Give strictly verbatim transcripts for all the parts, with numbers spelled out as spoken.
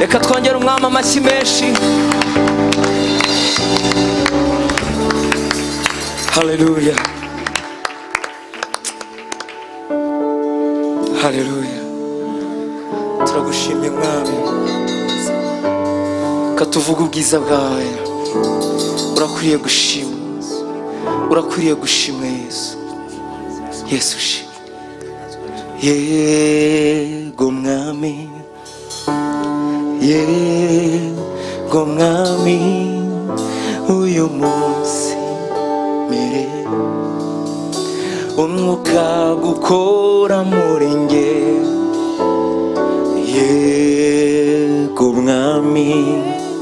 reka twongere umwami amashyi menshi. Haleluya, haleluya. Turagushimye mwami, katuvuga ubwiza bwawe. Urakwiriye gushimwa, urakwiriye gushimwa Yesu. Yesu shimwe. Yego mwami, yego mwami, uyu munsi mere umwuka gukora muri nge. Yego mwami,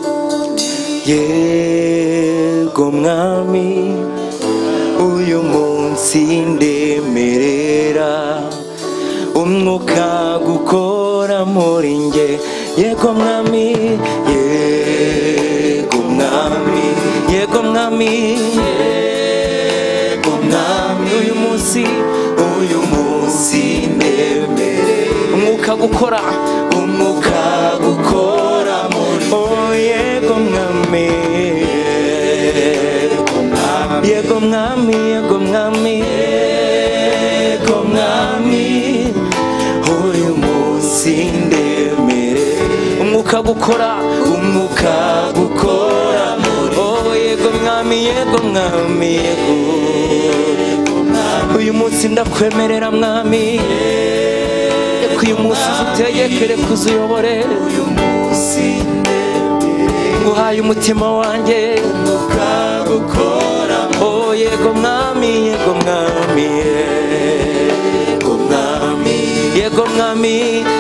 yego mwami, uyu munsi ndemerera umwuka gukora muri nge. Yego mwami, yego mwami, yego mwami, yego mwami, uyu munsi, uyu munsi ndemerera umwuka gukora, umwuka gukora muri nge. Oh yego mwami, yego mwami, yego mwami, yego mwami, uyu munsi ndemere umwuka gukora, umwuka gukora muri. Oh yego mwami, yego mwami, yego uyu munsi ndakwemerera mwami, reka uyu munsi utegekere kuzuyobore. Uyu munsi ndemere nguhaye umutima wanjye, umwuka gukora. Oh yego mwami, yego mwami, yego mwami, yego mwami,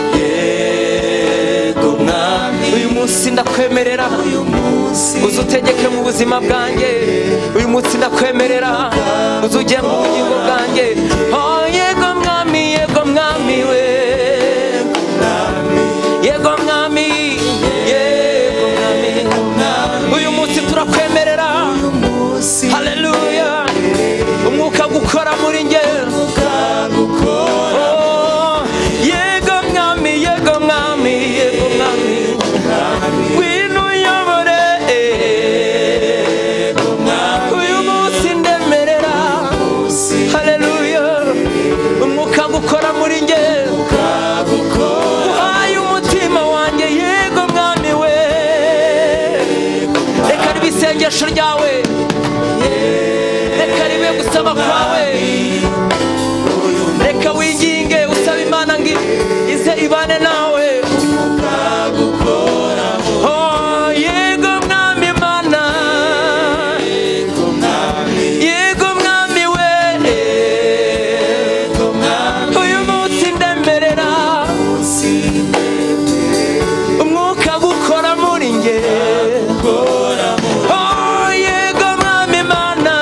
yego mwami, uyu munsi ndakwemerera uza utegeke mu buzima bwanjye. Uyu munsi ndakwemerera uza ujye mu bugingo bwanjye. Oh yego mwami, yego mwami we, yego mwami, yego mwami, uyu munsi turakwemerera. Haleluya, umwuka gukora muri nge. Oh yego mwami, yego mwami, yego mwami, ngwino uyobore. Uyu munsi ndemerera. Haleluya, umwuka gukora muri nge. Uhaye umutima wanjye. Yego mwami we, reka ribe isengesho ryawe, reka ribe gusaba kwawe. Reka winginge usaba Imana ngo ize ibane nawe. Oh yego mwami Mana, yego mwami we, uyu munsi ndemerera umwuka gukora muri nge. Oh yego mwami Mana,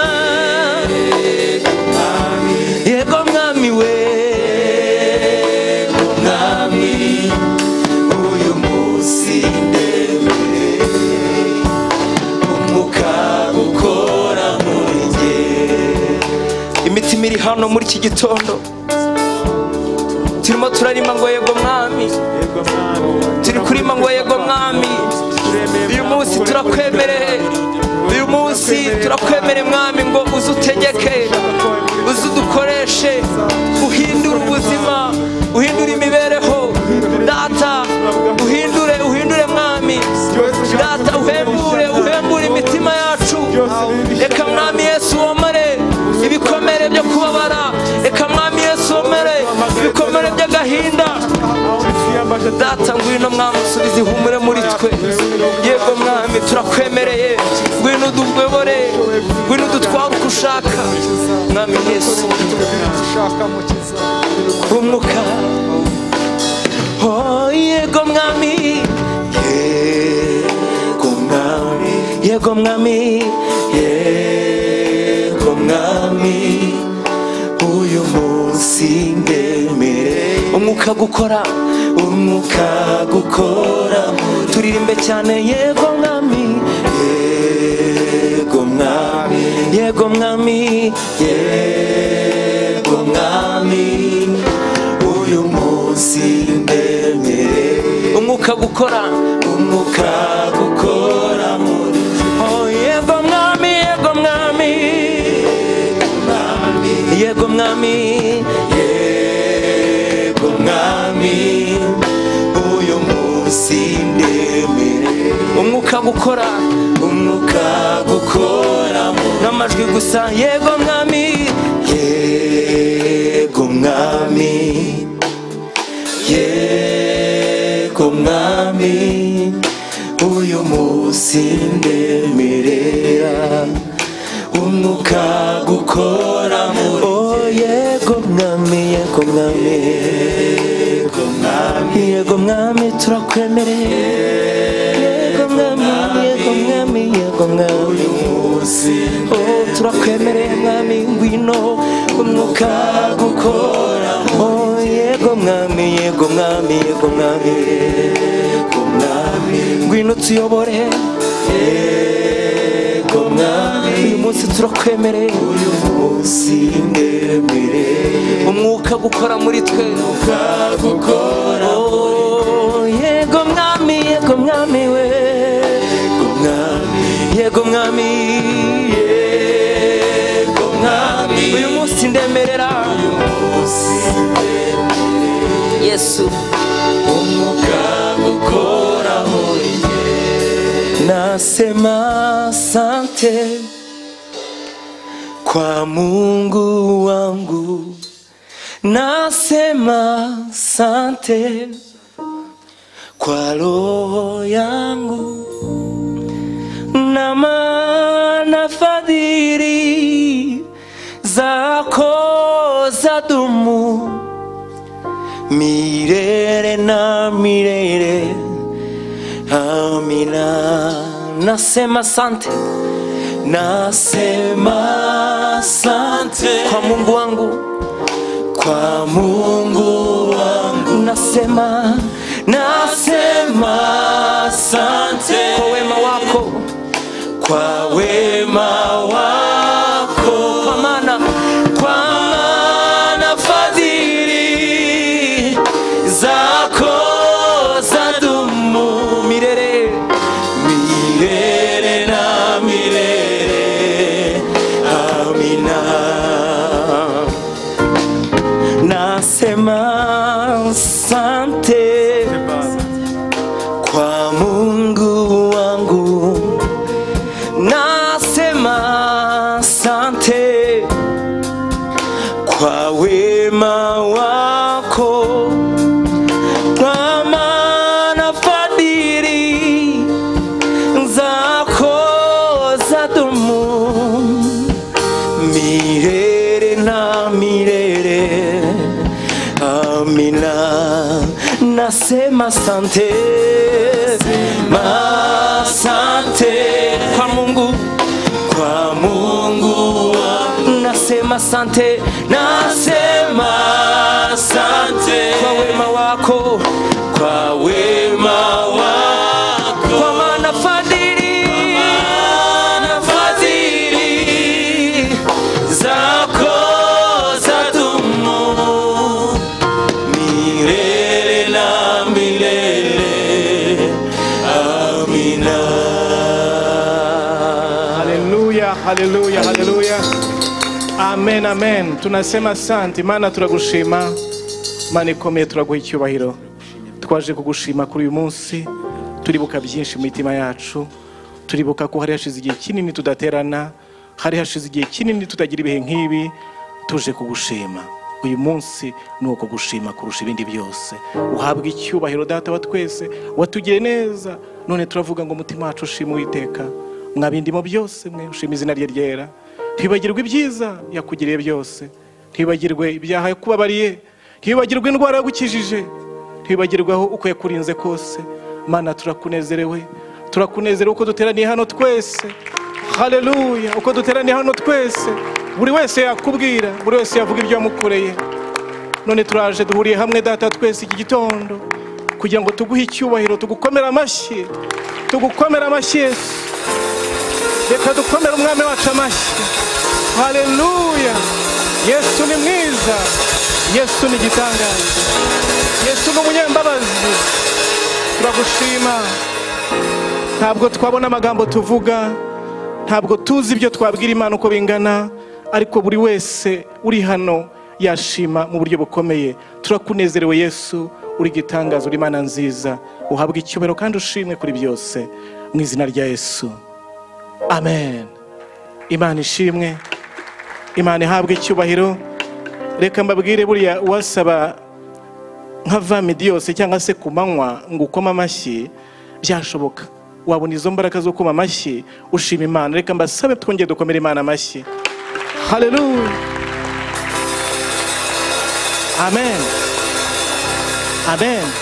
yego mwami we, mwami, uyu munsi ndemerera umwuka gukora muri nge. Imitima iri hano muri iki gitondo turimo turarima ngo yego mwami, turi kurima ngo yego mwami. Uyu munsi turakwemereye, uyu munsi turakwemereye mwami ngo uze utegeke, uze udukoreshe, uhindure ubuzima, uhindure imibereho. Data uhindure, uhindure mwami. Data uhembure, uhembure imitima yacu. Reka mwami Yesu womare ibikomere byo kubabara. Reka mwami Yesu womare ibikomere by'agahinda. Data ngwino mwami usubize ihumure muri twe. Yego mwami turakwemereye, ngwino uduyobore, ngwino udutware uko ushaka mwami Yesu. Umwuka, oh yego mwami, yego mwami, yego mwami, yego mwami, uyu munsi ndemere umwuka gukora, umwuka gukora. Turirimbe cyane yego mwami, yego mwami, yego mwami, yego mwami, uyu munsi ndemere umwuka gukora, umwuka gukora muri oh yego mwami yego mwami yego mwami yego mwami uyu munsi ndemere umwuka gukora umwuka gukora n'amajwi gusa yego mwami yego mwami yego mwami uyu munsi ndemerera umwuka gukora muri oh yego mwami yego mwami yego mwami yego mwami turakwemereye yego mwami yego mwami yego mwami oh turakwemereye mwami ngwino umwuka gukora oh yego mwami yego mwami yego mwami yego mwami ngwino tuyobore yego mwami uyu munsi turakwemereye uyu munsi ndemereye umwuka gukora muri twe umwuka gukora oh yego mwami yego mwami we yego mwami yego mwami yego mwami uyu munsi ndemerera uyu munsi ndemereye Yesu umwuka gukora muri njye nasema asante kwa Mungu wangu nasema asante kwa roho yangu na maana fadhili zako zadumu milele na milele amina nasema asante nasema asante kwa Mungu wangu kwa Mungu wangu nasema nasema asante kwa wema wako kwa wema wako kwa maana kwa maana fadhili zako zadumu milele milele na milele amina nasema asante kwa Mungu wangu nasema asante kwa wema wako kwa maana fadhili zako zadumu milele na milele amina nasema asante asante kwa Mungu kwa Mungu nasema asante nasema asante kwa wema wako kwa wema wako kwa maana fadhili na fadhili zako zadumu milele na milele amina Haleluya, haleluya, haleluya. Amen, amen. Tunasema asante Mana, turagushima Mana ikomeye, turaguha icyubahiro. Twaje kugushima kuri uyu munsi, turibuka byinshi mu mitima yacu. Turibuka ko hari hashize igihe kinini tudaterana, hari hashize igihe kinini tutagira ibihe nk'ibi. Tuje kugushima uyu munsi, nuko kugushima kurusha ibindi byose. Uhabwe icyubahiro Data wa twese, watugiriye neza. None turavuga ngo umutima wacu ushima Uwiteka. Mwabindimo byose mwe ushima izina rye ryera. Ntibagirwe ibyiza yakugiriye byose, ntibagirwe ibyaha yakubabariye, ntibagirwe indwara yagukijije, ntibagirwe aho uko yakurinze kose. Mana turakunezerewe, turakunezerewe uko duteraniye hano twese. Haleluya, uko duteraniye hano twese, buri wese yakubwira, buri wese yavuga ibyo yamukoreye. None turaje duhuriye hamwe Data twese iki gitondo kugira ngo tuguhe icyubahiro, tugukomera amashyi, tugukomera amashyi Yesu. Reka dukomere umwami wacu amashyi. Haleluya, Yesu ni mwiza, Yesu ni igitangaza, Yesu ni umunyambabazi. Turagushima, ntabwo twabona amagambo tuvuga, ntabwo tuzi ibyo twabwira Imana uko bingana, ariko buri wese uri hano yashima mu buryo bukomeye. Turakunezerewe Yesu, uri gitangaza, uri Imana nziza, uhabwa icyubahiro kandi ushimwe kuri byose mu izina rya Yesu, amen. Imana ishimwe, Imana ihabwe icyubahiro. Reka mbabwire, buriya uwasaba nka vamidi yose cyangwa se ku manywa ngo ukoma amashyi byashoboka, wabona izo mbaraga zo kuma amashyi ushima Imana. Reka mbasabe twongere dukomere Imana amashyi. Haleluya, amen, amen.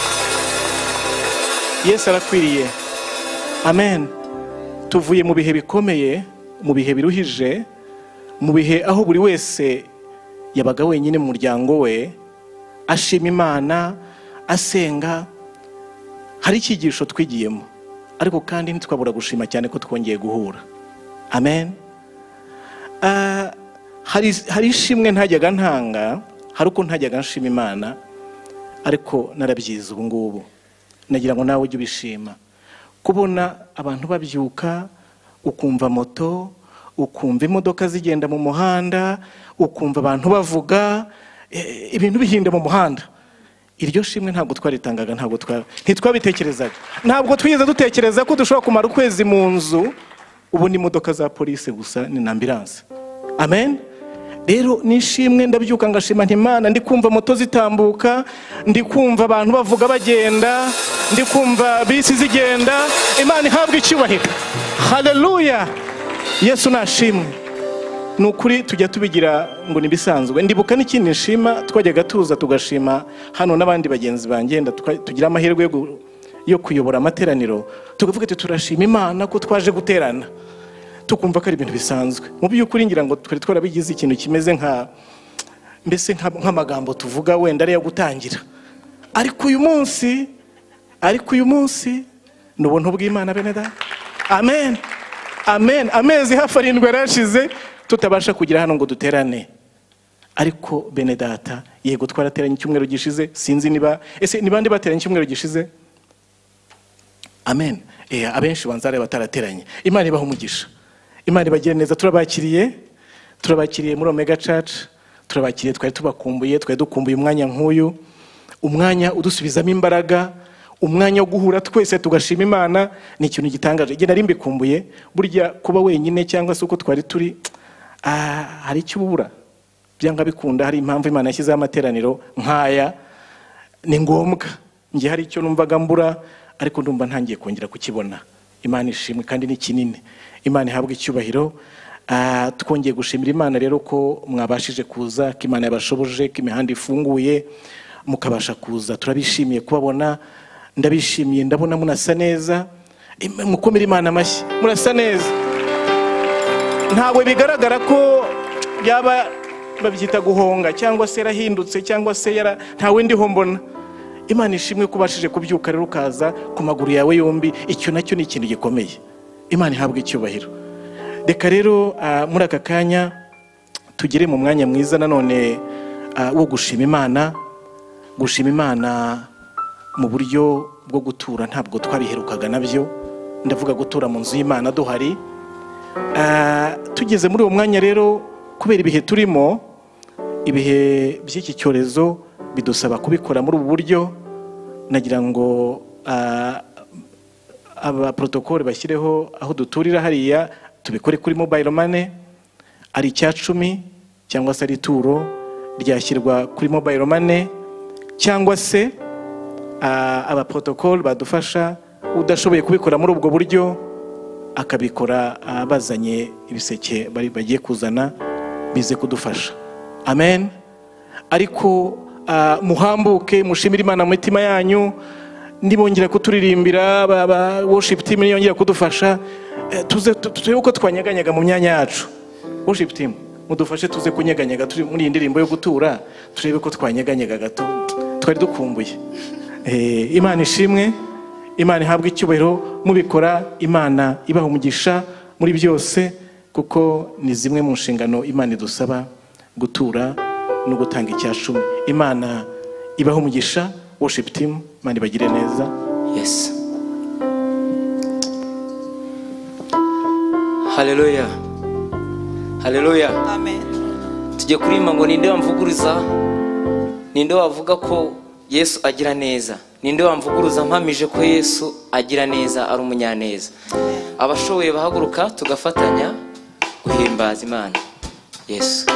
Yesu arakwiriye, amen. Tuvuye mu bihe bikomeye, mu bihe biruhije, mu bihe aho buri wese yabaga wenyine mu muryango we ashima Imana, asenga. Hari icyigisho twigiyemo, ariko kandi ntitwabura gushima cyane ko twongeye guhura, amen. Uh, hari, hari ishimwe ntajyaga ntanga, hari uko ntajyaga nshima Imana, ariko narabyize ubu ngubu. Nagira ngo nawe ujye ubishima, kubona abantu babyuka, ukumva moto, ukumva imodoka zigenda mu muhanda, ukumva abantu bavuga, e, ibintu bihinda mu muhanda. Iryo shimwe ntabwo twaritangaga, ntabwo ntitwabitekerezaga, ntabwo twigeze dutekereza ko dushobora kumara ukwezi mu nzu ubu ni imodoka za polisi gusa, ni ambulance, amen. Rero nishimwe, ndabyuka ngashima nti Imana, ndi kumva moto zitambuka, ndi kumva abantu bavuga bagenda, ndi kumva bisi zigenda. Imana ihabwe icyubahiro, haleluya. Yesu nashimwe. Nukuri tujya tubigira ngo nibisanzwe. Ndibuka n'ikindi nshima, twajyaga tuza tugashima hano n'abandi bagenzi bangenda, tugira amahirwe yo yo kuyobora amateraniro, tukavuga ati turashima Imana ko twaje guterana, tukumva ko ari ibintu bisanzwe. Mu by'ukuri ngira ngo twari twarabigize ikintu kimeze nka mbese nk'amagambo tuvuga wenda ari yo gutangira. Ariko uyu munsi, ariko uyu munsi n'ubuntu bw'Imana bene da, amen, amen. Amezi hafi arindwi yarashize tutabasha kugira hano ngo duterane, ariko bene data, yego twarateranye icyumweru gishize, sinzi niba ese ni bande bateranye icyumweru gishize, amen. Eh, abenshi banzare batarateranye. Imana ibaho umugisha, Imana ibagire neza. Turabakiriye, turabakiriye muri Omega Church, turabakiriye. Twari tubakumbuye, twari dukumbuye umwanya nk'uyu, umwanya udusubizamo imbaraga, umwanya wo guhura twese tugashima Imana. Ni ikintu gitangaje. Igihe nari mbikumbuye, burya kuba wenyine cyangwa se uko twari turi, ah, hari icyo ubura. Byanga bikunda, hari impamvu Imana yashyizeho amateraniro nk'aya, ni ngombwa. Ngiye hari icyo numvaga mbura, ariko ndumva ntangiye kongera kukibona. Imana ishimwe kandi ni kinini. Imana ihabwe icyubahiro. Uh, twongeye gushimira Imana rero ko mwabashije kuza, ko Imana yabashoboje, ko imihanda ifunguye mukabasha kuza. Turabishimiye kubabona, ndabishimiye, ndabona munasa neza. Mukomere Imana amashyi, murasa neza. Ntabwo bigaragara ko byaba babyita guhonga cyangwa se yarahindutse cyangwa se yara ntawe ndiho mbona. Imana ishimwe kubashije kubyuka rero ukaza ku maguru yawe yombi, icyo nacyo ni ikintu gikomeye. Imana ihabwe icyubahiro. Reka rero uh, muri aka kanya tugere mu mwanya mwiza nanone uh, wo gushima Imana. Gushima Imana mu buryo bwo gutura ntabwo twabiherukaga nabyo, ndavuga gutura mu nzu y'Imana duhari. Uh, tugeze muri uwo mwanya rero, kubera ibihe turimo, ibihe by'iki cyorezo bidusaba kubikora muri ubu buryo. Nagira ngo uh, aba protocole bashyireho aho duturira hariya, tubikore kuri mobile money, ari icyacumi cyangwa se ari turo ryashyirwa kuri mobile money, cyangwa se uh, aba protocole badufasha udashoboye kubikora muri ubwo buryo akabikora uh, bazanye ibiseke bari bagiye kuzana bize kudufasha, amen. Ariko uh, muhambuke mushimira Imana mu mitima yanyu. Ndibongera kuturirimbira, aba worship team yongera kudufasha, tuze tuze uko twanyaganyaga mu myanya yacu. Worship team mudufashe tuze kunyaganyaga turi muri indirimbo yo gutura, turebe ko twanyaganyaga gato, twari dukumbuye. Eh, Imana ishimwe, Imana ihabwe icyubahiro mubikora. Imana ibaho umugisha muri byose, kuko ni zimwe mu nshingano Imana idusaba, gutura no gutanga icyacumi. Imana ibaho umugisha. Worship team, Imana ibagire neza. Yes. haleluya haleluya Amen. tujye kuririmba ngo ninde wamvuguruza, ninde wavuga ko Yesu agira neza, ninde wamvuguruza mpamije ko Yesu agira neza ari umunyaneza. Abashoboye bahaguruka tugafatanya guhimbaza Imana Yesu.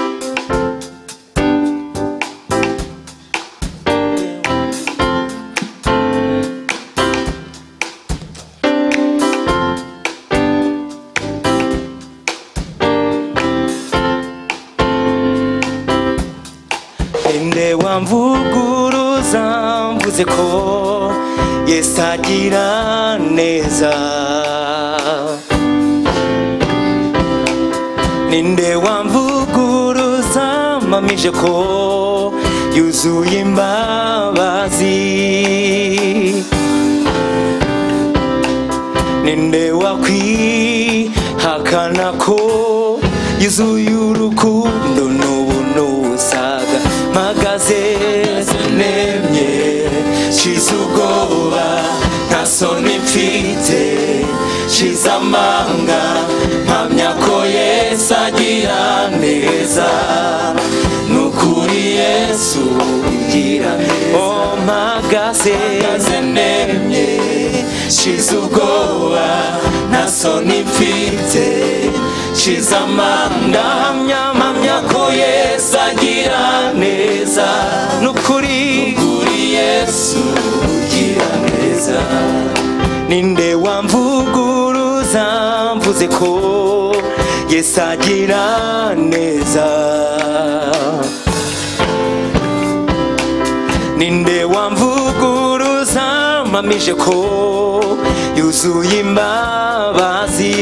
Ninde wamvuguruza mvuze ko Yesu agira neza, ninde wamvuguruza mpamije ko yuzuye imbabazi, ninde wakwihakana ko yuzuye urukundo n'ubuntu busaga, mpagaze nemye nshize ubwoba nta soni mfite, nshize amanga mpamya ko Yesu agira neza, n'ukuri Yesu ugira neza. Oh, mpagaze nemye nshize ubwoba nta soni mfite, nshize amanga mpamya ko Yesu agira neza, n'ukuri Yesu ugira neza. Ninde wamvuguruza mvuze ko Yesu agira neza, ninde wamvuguruza mpamije ko yuzuye imbabazi,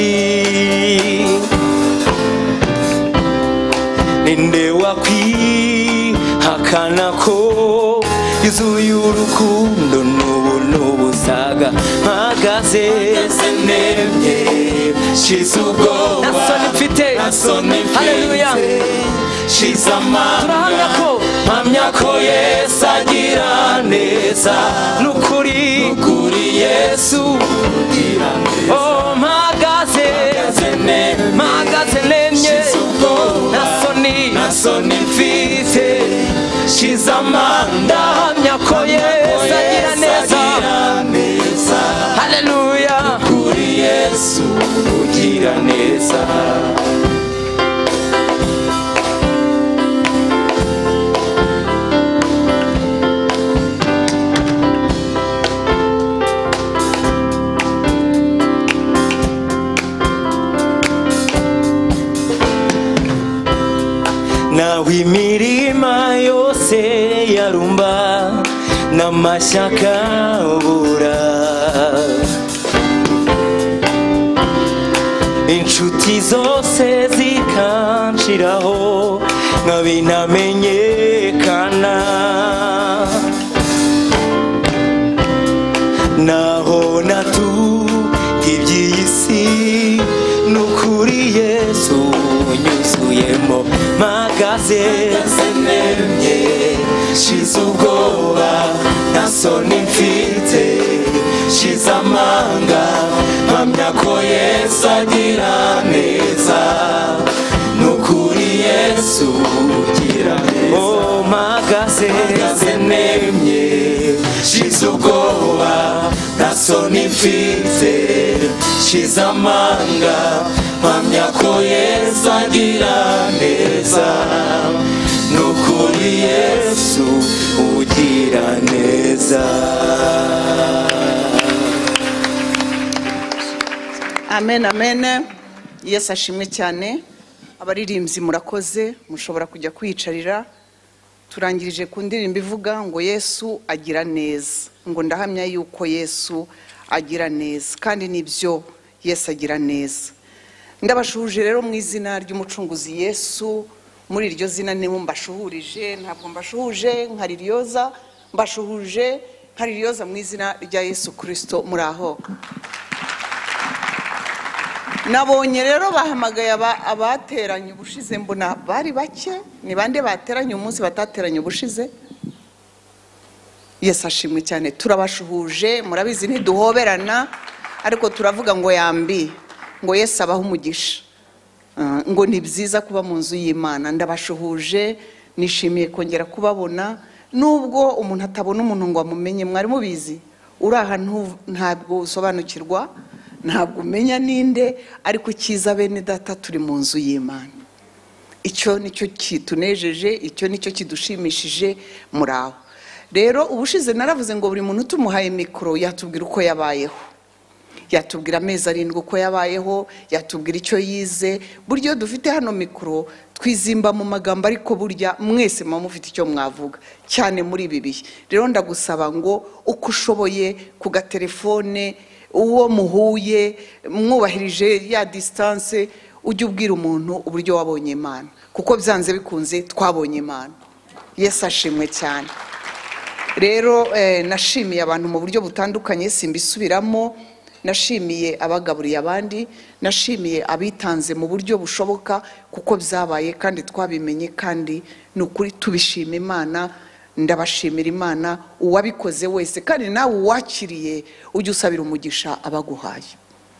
ninde wakwihakana ko yuzuye urukundo n'ubuntu busaga, mpagaze nemye nshize ubwoba nta soni mfite, nta soni haleluya mfite, nshize amanga mpamya ko Yesu agira neza, n'ukuri Yesu ugira neza. Oh, mpagaze mpagaze nemye nta soni nta soni mfite, nshize amanga mpamya ko Yesu agira neza, haleluya kuri Yesu ugira neza. Nawe imirima yose yarumba n'amashyaka bura, inshuti zose zikanshiraho nkabinamenyekana, naho natuye iby'iyi si n'ukuri Yesu unyuzuyemo, mpagaze nemye nshize ubwoba nta soni mfite, nshize amanga mpamya ko Yesu agira neza, n'ukuri Yesu ugira neza. Oh, mpagaze nemye nshize ubwoba nta soni mfite, nshize amanga mpamya ko Yesu agira neza, n'ukuri Yesu ugira neza. Amen, amen. Yesu ashimwe cyane. Abaririmbyi murakoze, mushobora kujya kwiyicarira. Turangirije ku ndirimbo ivuga ngo Yesu agira neza, ngo ndahamya yuko Yesu agira neza, kandi nibyo Yesu agira neza. Ndabashuhuje rero mu izina ry'umucunguzi Yesu, muri iryo zina niwe mbashuhurije, ntabwo mbashuhuje nka Lilioza, mbashuhuje nka Lilioza mu izina rya Yesu Kristo. Muraho. Nabonye rero bahamagaye abateranye ubushize, mbona bari bake. Ni bande bateranye umunsi batateranye ubushize? Yesu ashimwe cyane. Turabashuhuje, murabizi ntiduhoberana, ariko turavuga ngo yambi, ngo Yesu abaho umugisha. Uh, ngo ni byiza kuba mu nzu y'Imana. Ndabashuhuje, nishimiye kongera kubabona nubwo umuntu atabona umuntu ngo amumenye. Mwari mubizi uri ahantu ntabwo usobanukirwa, ntabwo umenya ninde, ariko cyiza bene data turi mu nzu y'Imana. Icyo nicyo kitunejeje, icyo nicyo kidushimishije muri aho. Rero ubushize naravuze ngo buri muntu tumuhaye mikoro yatubwira uko yabayeho, yatubwira amezi arindwi uko yabayeho, yatubwira icyo yize. Buryo dufite hano mikoro twizimba mu magambo, ariko burya mwese mama mufite icyo mwavuga cyane muri ibi bihe. Rero ndagusaba ngo uko ushoboye ku gatelefone, uwo muhuye mwubahirije ya distance, ujye ubwira umuntu uburyo wabonye Imana, kuko byanze bikunze twabonye Imana. Yesu ashimwe cyane. Rero eh, nashimiye abantu mu buryo butandukanye, simbisubiramo. Nashimiye abagaburiye abandi, nashimiye abitanze mu buryo bushoboka, kuko byabaye kandi twabimenye, kandi nukuri tubishima Imana. Ndabashimira Imana uwabikoze wese, kandi nawe uwakiriye ujye usabira umugisha abaguhaye.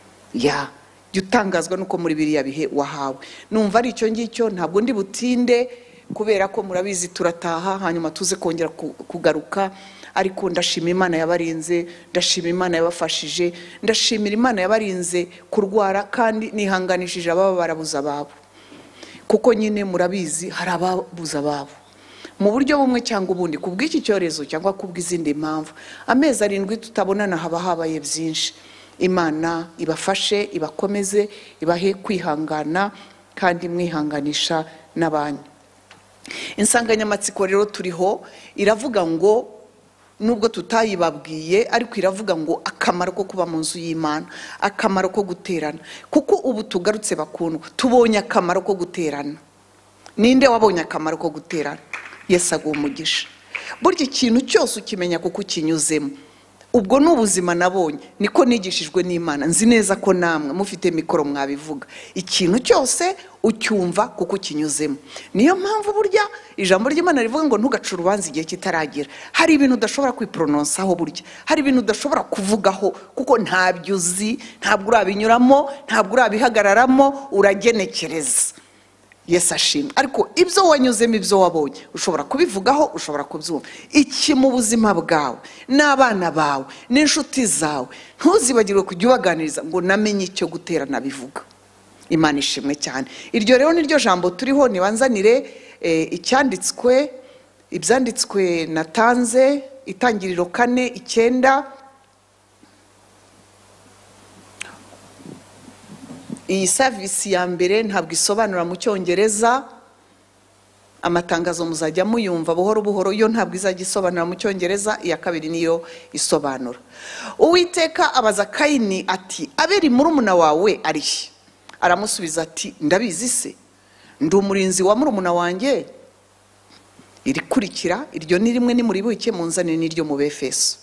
Ya jya utangazwa nuko muri biriya bihe wahawe. Numva ari icyo ngicyo, ntabwo ndi butinde kubera ko murabizi turataha hanyuma tuze kongera kugaruka. Ariko ndashima Imana yabarinze, ndashima Imana yabafashije, ndashimira Imana yabarinze kurwara, kandi nihanganishije ababa barabuza babo, kuko nyine murabizi hari ababuza babo mu buryo bumwe cyangwa ubundi, kubw'iki cyorezo cyangwa kubw'izindi mpamvu. Amezi arindwi tutabonana haba habaye byinshi. Imana ibafashe, ibakomeze, ibahe kwihangana, kandi mwihanganisha n'abanyu. Insanganyamatsiko rero turiho iravuga ngo, nubwo tutayibabwiye ariko iravuga ngo akamaro ko kuba mu nzu y'Imana, akamaro ko guterana. Kuko ubu tugarutse bakundwa, tubonye akamaro ko guterana. Ninde wabonye akamaro ko guterana? Yesu aguha umugisha. Burya ikintu cyose ukimenya kuko ukinyuzemo. Ubwo n'ubuzima nabonye niko nigishijwe n'Imana. Nzi neza ko namwe mufite mikoro mwabivuga. Ikintu cyose ucyumva kuko ukinyuzemo. Niyo mpamvu burya ijambo ry'Imana rivuga ngo ntugace urubanza igihe kitaragera. Hari ibintu udashobora kwiprononsaho, burya hari ibintu udashobora kuvugaho kuko ntabyo uzi, ntabwo urabinyuramo, ntabwo urabihagararamo, uragenekereza. Yesu ashimwe. Ariko ibyo wanyuzemo, ibyo wabonye, ushobora kubivugaho, ushobora kubyumva. Iki mu buzima bwawe n'abana bawe n'inshuti zawe, ntuzibagirwe kujya ubaganiriza ngo namenye icyo guterana bivuga. Imana ishimwe cyane. Iryo rero niryo jambo turiho. Nibanzanire eh, icyanditswe, ibyanditswe natanze, Itangiriro kane icyenda. Iyi service ya mbere ntabwo isobanura mu Cyongereza, amatangazo muzajya muyumva buhoro buhoro, yo ntabwo izajya isobanura mu Cyongereza. Iya kabiri niyo isobanura. Uwiteka abaza Kayini ati, Abeli murumuna wawe ari he? Aramusubiza ati, ndabizi se, ndi umurinzi wa murumuna wanjye. Irikurikira iryo ni rimwe, ni muri buke munzane n'iryo mu Befeso.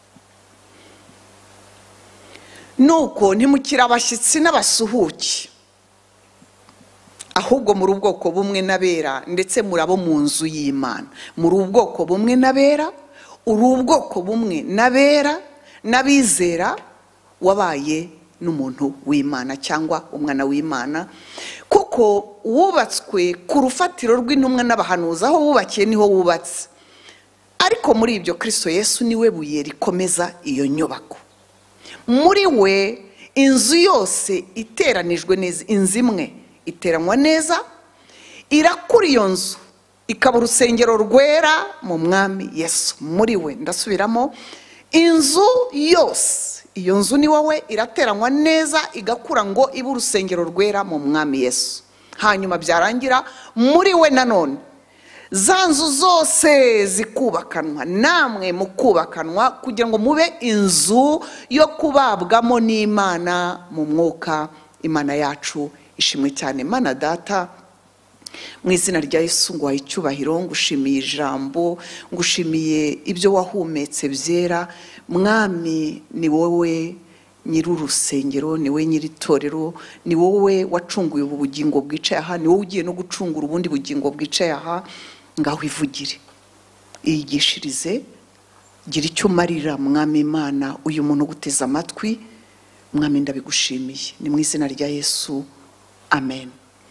Nuko ntimukira abashyitsi n'abasuhuki, ahubwo muri ubwoko bumwe n'abera, ndetse murabo mu nzu y'Imana. Muri ubwoko bumwe n'abera, uri ubwoko bumwe n'abera n'abizera, wabaye n'umuntu w'Imana cyangwa umwana w'Imana. Kuko wubatswe ku rufatiro rw'intumwa n'abahanuzi, aho wubakiye niho wubatse. Ariko muri ibyo Kristo Yesu niwe buye rikomeza iyo nyubako. Muri we inzu yose iteranijwe neza, inzu imwe iteranwa neza, irakura iyo nzu ikaba urusengero rwera mu Mwami Yesu. Muri we, ndasubiramo, inzu yose, iyo nzu ni wowe, irateranwa neza igakura ngo ibe urusengero rwera mu Mwami Yesu. Hanyuma byarangira muri we nanone za nzu zose zikubakanwa, namwe mukubakanwa, kugira ngo mube inzu yo kubabwamo n'Imana mu mwuka. Imana yacu ishimwe cyane. Mana Data, mu izina rya Yesu nguhaye icyubahiro, ngushimiye ijambo, ngushimiye ibyo wahumetse byera. Mwami, ni wowe nyiri urusengero, ni wowe nyiri itorero, ni wowe wacunguye ubu bugingo bwicaye aha, ni wowe ugiye no gucungura ubundi bugingo bwicaye aha. Ngaho ivugire, iyigishirize, gira icyo umarira Mwami Imana uyu muntu guteza amatwi. Mwami ndabigushimiye, ni mu izina rya Yesu, amen.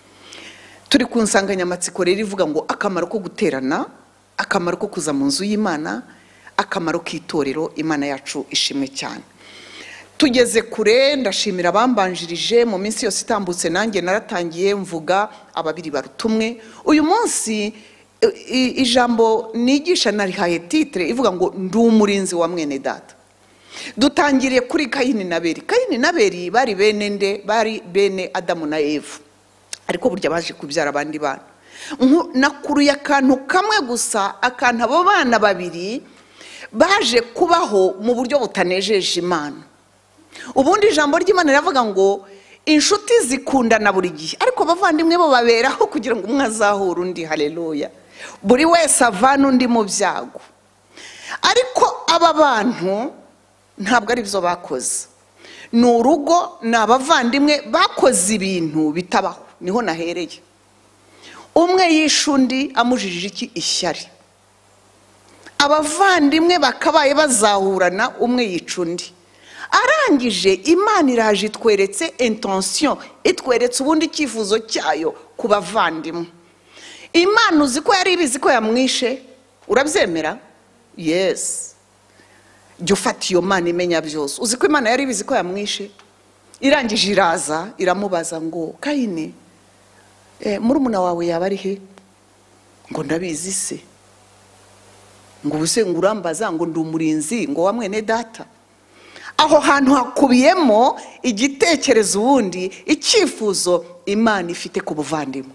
turi ku nsanganyamatsiko rero ivuga ngo akamaro ko guterana, akamaro ko kuza mu nzu y'Imana, akamaro k'itorero. Imana yacu ishimwe cyane. Tugeze kure, ndashimira abambanjirije mu minsi yose itambutse, nanjye naratangiye mvuga ababiri barutumwe. Uyu munsi ijambo nigisha narihaye titre ivuga ngo ndi umurinzi wa mwene data. Dutangiriye kuri Kayini na Abeli. Kayini na Abeli bari bene nde? Bari bene Adamu na Eva, ariko burya baje kubyara abandi bana. Nakuruye akantu kamwe gusa, akantu abo bana babiri baje kubaho mu buryo butanejeje Imana. Ubundi ijambo ry'Imana riravuga ngo inshuti zikundana buri gihe, ariko abavandimwe bo baberaho kugira ngo umwe azahura undi. Haleluya. Buri wese avana undi mu byago. Ariko aba bantu ntabwo ari byo bakoze. Ni urugo, ni abavandimwe bakoze ibintu bitabaho. Niho nahereye. Umwe yishe undi amujijije iki? Ishyari. Abavandimwe bakabaye bazahurana, umwe yica undi. Arangije Imana iraje itweretse intention, itweretse ubundi icyifuzo cyayo ku bavandimwe. Imana uzi ko yari ibizi ko yamwishe? Urabyemera? Yes. Jya ufata iyo Mana imenya byose. Uzi ko Imana yari ibizi ko yamwishe? Irangije iraza iramubaza ngo Kayini, eh, murumuna wawe yaba ari he? Ngo ndabizi se. Ngo ubuse ngo urambaza ngo ndi umurinzi ngo wa mwene data. Aho hantu hakubiyemo igitekerezo ubundi icyifuzo Imana ifite ku buvandimwe.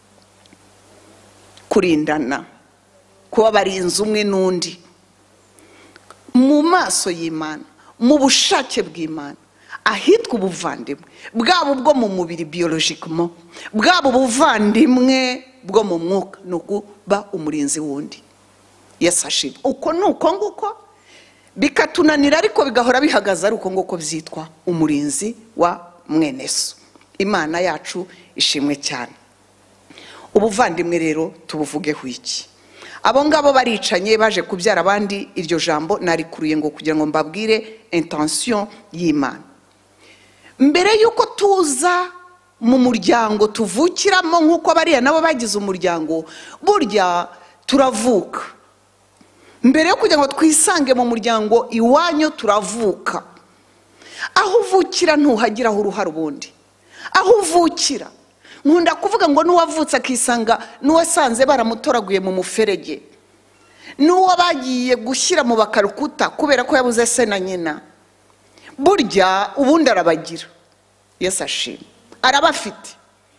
Kurindana, kuba barinzi umwe n'undi mu maso y'Imana, mu bushake bw'Imana. Ahitwa ubuvandimwe bwabo bwo mu mubiri biologically, bwabo buvandimwe bwo mu mwuka, no kuba umurinzi wundi. Yesu ashimwe. Uko nuko nguko bikatunanira, ariko bigahora bihagaze ari uko nguko byitwa umurinzi wa mwene so. Imana yacu ishimwe cyane. Ubuvandimwe rero tubuvugeho iki? Abo ngabo baricanye baje kubyara abandi. Iryo jambo narikuruye ngo kugira ngo mbabwire intention y'Imana. Mbere yuko tuza mu muryango tuvukiramo nkuko bariya nabo bagize umuryango, burya turavuka. Mbere yo kugira ngo twisange mu muryango iwanyu turavuka. Aho uvukira ntuhagiraho uruhare ubundi. Aho uvukira, nkunda kuvuga ngo n'uwavutse akisanga n'uwasanze baramutoraguye mu muferege, n'uwo bagiye gushyira mu bakarukuta kubera ko yabuze se na nyina, burya ubundi arabagira. Yesu ashimwe. Arabafite.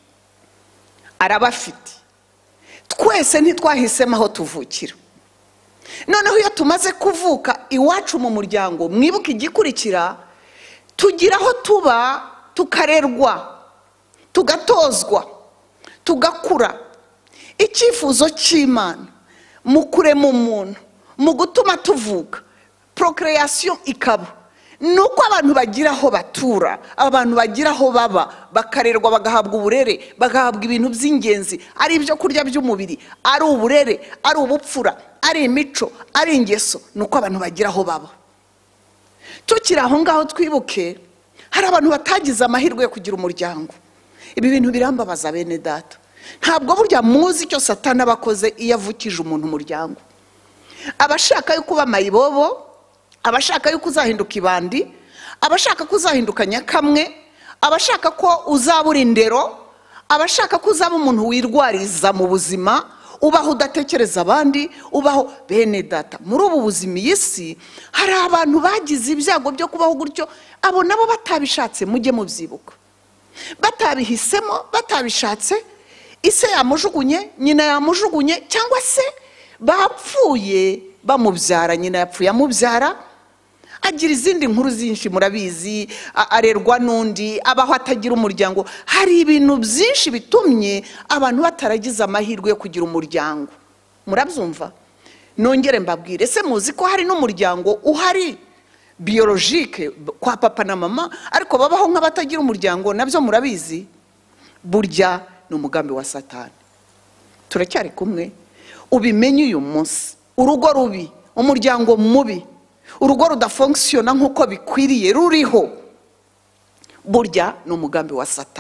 Arabafite. Twese ntitwahisemo aho tuvukira. Noneho iyo tumaze kuvuka iwacu mu muryango, mwibuka igikurikira, tugira aho tuba, tukarerwa, tugatozwa, tugakura. Icyifuzo cy'Imana mu kurema umuntu, mu gutuma tuvuka, procreation ikaba, nuko abantu bagira aho batura, abantu bagira aho baba, bakarerwa, bagahabwa uburere, bagahabwa ibintu by'ingenzi, ari ibyo kurya by'umubiri, ari uburere, ari ubupfura, ari imico, ari ingeso, nuko abantu bagira aho baba. Tukiri aho ngaho twibuke, hari abantu batagize amahirwe yo kugira umuryango. Ibi bintu birambabaza bene data. Ntabwo burya muzi icyo Satani abakoze iyo avukije umuntu umuryango. Abashaka yuko uba mayibobo, abashaka yuko uzahinduka ibandi, abashaka ko uzahinduka nyakamwe, abashaka ko uzabura indero, abashaka ko uzaba umuntu wirwariza mu buzima, ubaho udatekereza abandi, ubaho. Bene data, muri ubu buzima iyi si hari abantu bagize ibyago byo kubaho gutyo. Abo nabo batabishatse, mujye mubyibuka. Batabihisemo, batabishatse, ise yamujugunye, nyina yamujugunye, cyangwa se bapfuye bamubyara, nyina yapfuye amubyara, agira izindi nkuru zinshi murabizi, arerwa n'undi, abaho atagira umuryango. Hari ibintu byinshi bitumye abantu bataragize amahirwe yo kugira umuryango. Murabyumva? Nongere mbabwire, ese muzi ko hari n'umuryango uhari biologique kwa papa na mama, ariko babaho nk'abatagira umuryango? Nabyo murabizi. Burya ni umugambi wa Satani. Turacyari kumwe? Ubimenye uyu munsi. Urugo rubi, umuryango mubi, urugo rudafunctiona nk'uko bikwiriye ruriho, burya ni umugambi wa Satani.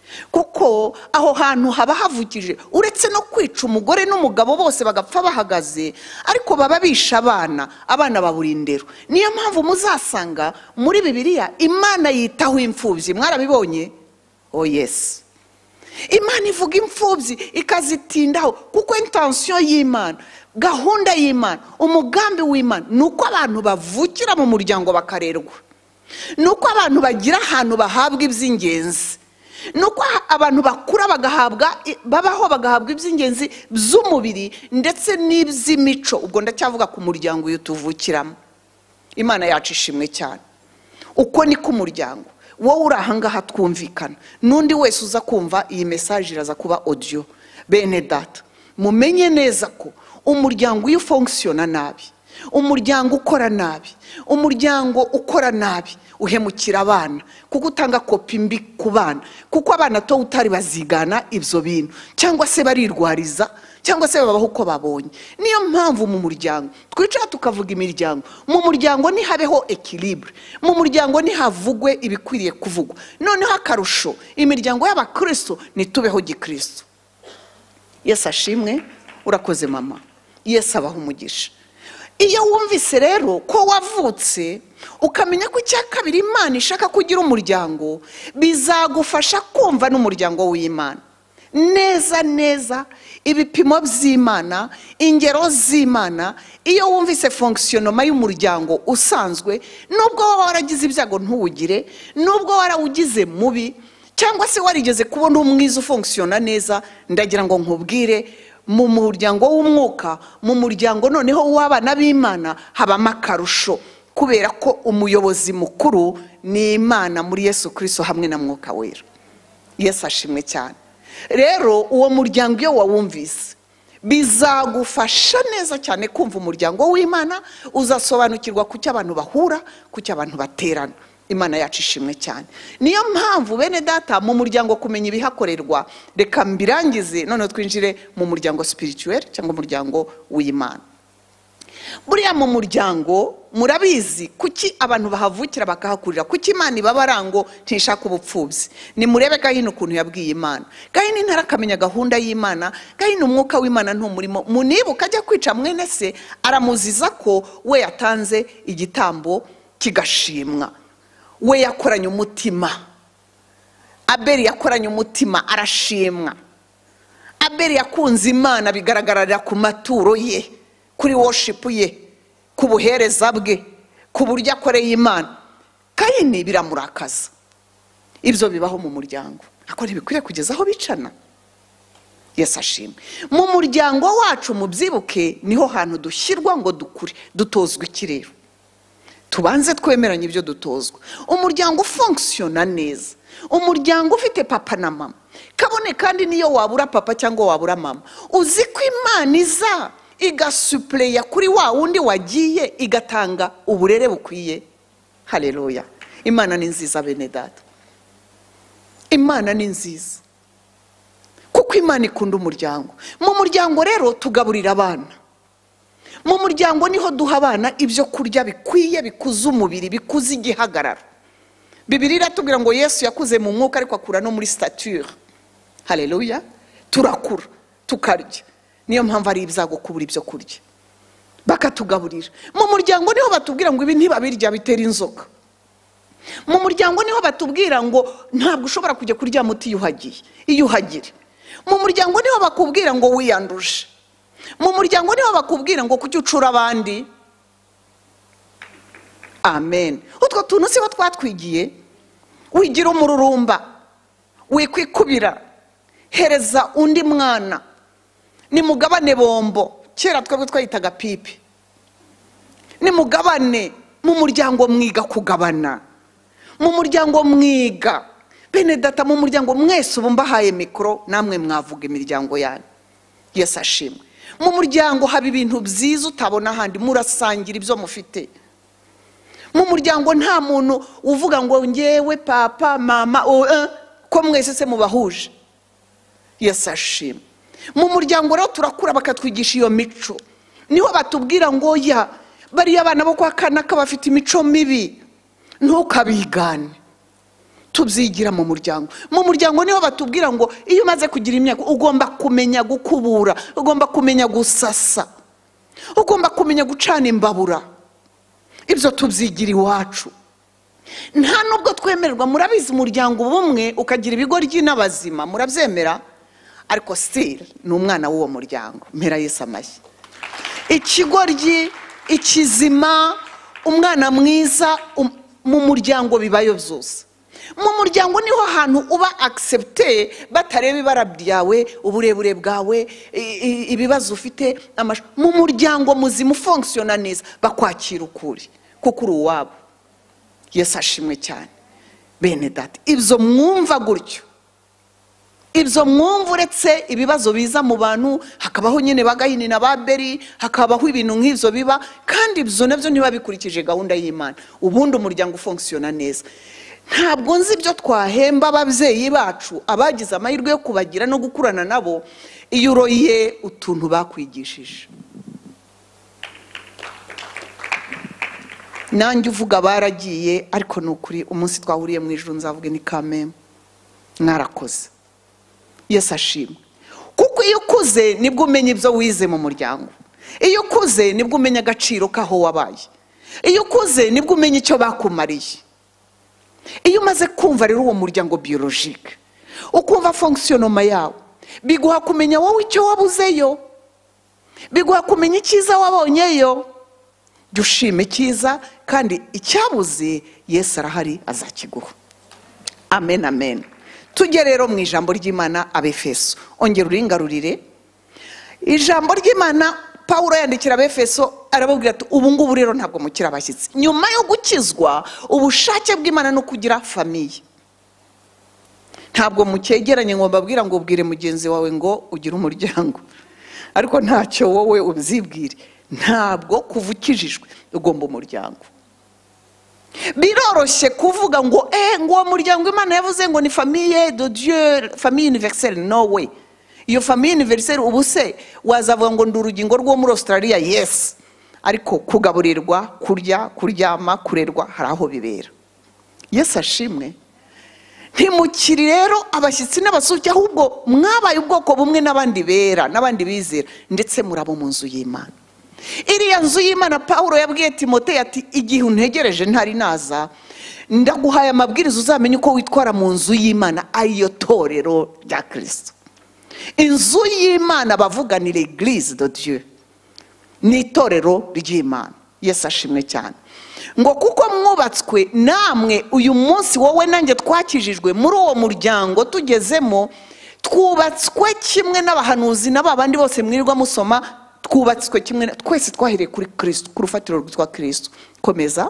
kuko aho hantu haba havugije, uretse no kwica umugore n'umugabo bose bagapfa bahagaze, ariko baba bisha abana, abana babura indero. Niyo mpamvu muzasanga muri Bibiliya Imana yitaho imfubyi. Mwarabibonye? Oh yes, Imana ivuga imfubyi ikazitindaho, kuko intention y'Imana, gahunda y'Imana, umugambi w'Imana nuko abantu bavukira mu muryango bakarerwa, nuko abantu bagira ahantu bahabwa iby'ingenzi, nuko abantu bakura bagahabwa babaho bagahabwa iby'ingenzi by'umubiri ndetse n'iby'imico. Ubwo ndacyavuga ku muryango uyu tuvukiramo. Imana yacu ishimwe cyane. Uko ni ku muryango. Wowe uri ahangaha twumvikana, n'undi wese uza kumva iyi message iraza kuba audio. Bene data, mumenye neza ko umuryango iyo ufunctiona nabi, umuryango ukora nabi, umuryango ukora nabi uhemukira abana, kuko utanga kopi mbi ku bana, kuko abana to utari bazigana ibyo bintu, cyangwa se barirwariza, cyangwa se babaho uko babonye. Niyo mpamvu mu muryango twicara tukavuga imiryango, mu muryango ni habeho equilibre, mu muryango ni havugwe ibikwiriye kuvugwa. Noneho akarusho, imiryango y'abakristo ni tubeho gikristo. Yesu ashimwe. Urakoze mama. Yesu abaho umugisha. Iyo wumvise rero ko wavutse ukamenya ko icya kabiri Imana ishaka kugira umuryango, bizagufasha kumva n'umuryango w'Imana neza neza, ibipimo by'Imana, ingero z'Imana. Iyo wumvise fonctionnement y'umuryango usanzwe, nubwo waragize ibyago ntuwugire, nubwo warawugize mubi, cyangwa se warigeze kubona umwiza ufunctiona neza, ndagira ngo nkubwire, mu muryango w'umwuka, mu muryango noneho w'abana b'Imana habamo akarusho, kubera ko umuyobozi mukuru ni Imana muri Yesu Kristo hamwe na Mwuka Wera. Yesu ashimwe cyane. Rero uwo muryango iyo wawumvise, bizagufasha neza cyane kumva umuryango w'Imana, uzasobanukirwa ku cy'abantu bahura, ku cy'abantu baterana. Imana yacu ishimwe cyane. Niyo mpamvu bene data, mu muryango kumenya ibihakorerwa, reka mbirangize none twinjire mu muryango spirituel cyangwa umuryango w'Imana. Buriya mu muryango murabizi kuki abantu bahavukira bakahakurira, kuki Imana ibabarango ntishaka ubupfubyi. Ni murebe Gahini ukuntu yabwiye Imana. Gahini ntarakamenya gahunda y'Imana, Gahini umwuka w'Imana ntumurimo. Munibuka ajya kwica mwene se, aramuziza ko we yatanze igitambo kigashimwa, we yakoranye umutima. Abeli yakoranye umutima, arashimwa. Abeli yakunze Imana, bigaragarira ku maturo ye, kuri worship ye, ku buhereza bwe, ku buryo akoreye Imana. Kayini biramurakaza. Ibyo bibaho mu muryango, ariko ntibikwiye kugeza aho bicana. Yesu ashimwe. Mu muryango wacu mubyibuke, niho hantu dushyirwa ngo dukure, dutozwe ikirero, tubanze twemeranye ibyo dutozwa. Umuryango ufunctiona neza, umuryango ufite papa na mama, kabone kandi niyo wabura papa cyangwa wabura mama, uzi ko Imana iza igasupleya kuri wa wundi wagiye, igatanga uburere bukwiye. Haleluya. Imana ni nziza bene data. Imana ni nziza, kuko Imana ikunda umuryango. Mu muryango rero tugaburira abana. Mu muryango niho duha abana ibyo kurya bikwiye, bikuza umubiri, bikuza igihagararo. Bibiliya iratubwira ngo Yesu yakuze mu mwuka ariko akura no muri stature. Haleluya. Turakura, tukarya. Niyo mpamvu ari ibyago kubura ibyo kurya, bakatugaburira. Mu muryango niho batubwira ngo ibi ntibabirya bitera inzoka. Mu muryango niho batubwira ngo ntabwo ushobora kujya kurya muti yuhagiye, iyuhagire. Mu muryango niho bakubwira ngo wiyanduje. Mu muryango niho bakubwira ngo kuki ucura abandi. Amen. Utwo tuntu siho twatwigiye. Wigira umururumba, wikwikubira, hereza undi mwana, ni mugabane bombo. Kera twebwe twayitaga pipi. Ni mugabane. Mu muryango mwiga kugabana, mu muryango mwiga. Bene data, mu muryango mwese ubu mbahaye mikoro, namwe mwavuga imiryango yanyu. Yesu ashimwe. Mu muryango haba ibintu byiza utabona ahandi, murasangira ibyo mufite. Mu muryango nta muntu uvuga ngo ngewe papa mama o eh, ko mwese se mubahuje. Yesu ashimwe. Mu muryango rero turakura bakatwigisha iyo mico. Niho batubwira ngo ya bari abana bo kwa Kanaka bafite imico mibi, ntukabigane. tubyigira mu muryango. Mu muryango niho batubwira ngo iyo umaze kugira imyaka ugomba kumenya gukubura, ugomba kumenya gusasa, ugomba kumenya gucana imbabura. Ibyo tubyigira iwacu. Nta nubwo twemererwa, murabizi umuryango ubumwe ukagira ibigoryi n'abazima, murabyemera, ariko still ni umwana w'uwo muryango. Mpera Yesu amashyi. Ikigoryi, ikizima, umwana mwiza um, mu muryango bibayo byose. Mu muryango niho hantu uba accepté, batareba ibara ryawe, uburebure bwawe, ibibazo ufite. Mu muryango muzima ufunctiona neza, bakwakira ukuri kuko uri uwabo. Yesu ashimwe cyane. Bene data, ibyo mwumva gutyo, ibyo mwumva uretse ibibazo biza mu bantu, hakabaho nyine bagahini na baberi, hakabaho ibintu nk'ibyo biba, kandi ibyo nabyo niba bikurikije gahunda y'Imana, ubundi umuryango ufunctiona neza. Ntabwo nzi ibyo twahemba ababyeyi bacu abagize amahirwe yo kubagira no gukurana nabo iyo uroye utuntu bakwigishije. Nanjye uvuga baragiye, ariko nukuri umunsi twahuriye mu ijuru nzavuge ni kameme mwarakoze. Yesu ashimwe. Kuko iyo ukuze nibwo umenya ibyo wize mu muryango, iyo ukuze nibwo umenya agaciro kaho wabaye, iyo ukuze nibwo umenya icyo bakumariye. Iyo umaze kumva rero uwo muryango biologique, ukumva fonctionnement yawo, biguha kumenya wowe icyo wabuzeyo, biguha kumenya icyiza wabonyeyo. Dushime icyiza, kandi icyabuze Yesu arahari azakiguha. Amen, amen. Tujye rero mu ijambo ry'Imana, Abefeso. Ongera uringarurire ijambo ry'Imana. Pawulo yandikira Abefeso arababwira ati ubu ngubu rero ntabwo mukira abashyitsi. Nyuma yo gukizwa, ubushake bw'Imana no kugira famiye. Ntabwo mukegeranye ngo mbabwira ngo ubwire mugenzi wawe ngo ugire umuryango, ariko ntacyo wowe ubyibwire. Ntabwo kuva ukijijwe ugomba umuryango. Biroroshye kuvuga ngo eh ngo uwo muryango Imana yavuze ngo ni famille de Dieu, famille universelle. No way. Iyo famille universelle ubuse wazavuga ngo ndi urugingo rwo muri Australia. Yes, ariko kugaburirwa, kurya, kuryama, kurerwa hari aho bibera. Yesu ashimwe. Ntimukiri rero abashyitsi n'abasuki, ahubwo mwabaye ubwoko bumwe n'abandi bera n'abandi bizera, ndetse murabo mu nzu y'Imana. Iriya nzu y'Imana Pawulo yabwiye Timoteyo ati igihe untegereje ntari naza, ndaguhaye amabwiriza uzamenye uko witwara mu nzu y'Imana, ayo torero rya Kristo. Inzu y'Imana bavuga ni l'église de Dieu, ni itorero ry'Imana. Yesu ashimwe cyane. Ngo kuko mwubatswe namwe uyu munsi wowe nanjye twakijijwe muri uwo muryango tugezemo, twubatswe kimwe n'abahanuzi n'ababandi bose mwirirwa musoma, twubatswe kimwe, twese twahereye kuri Kristo, ku rufatiro rwitwa Kristo. Komeza.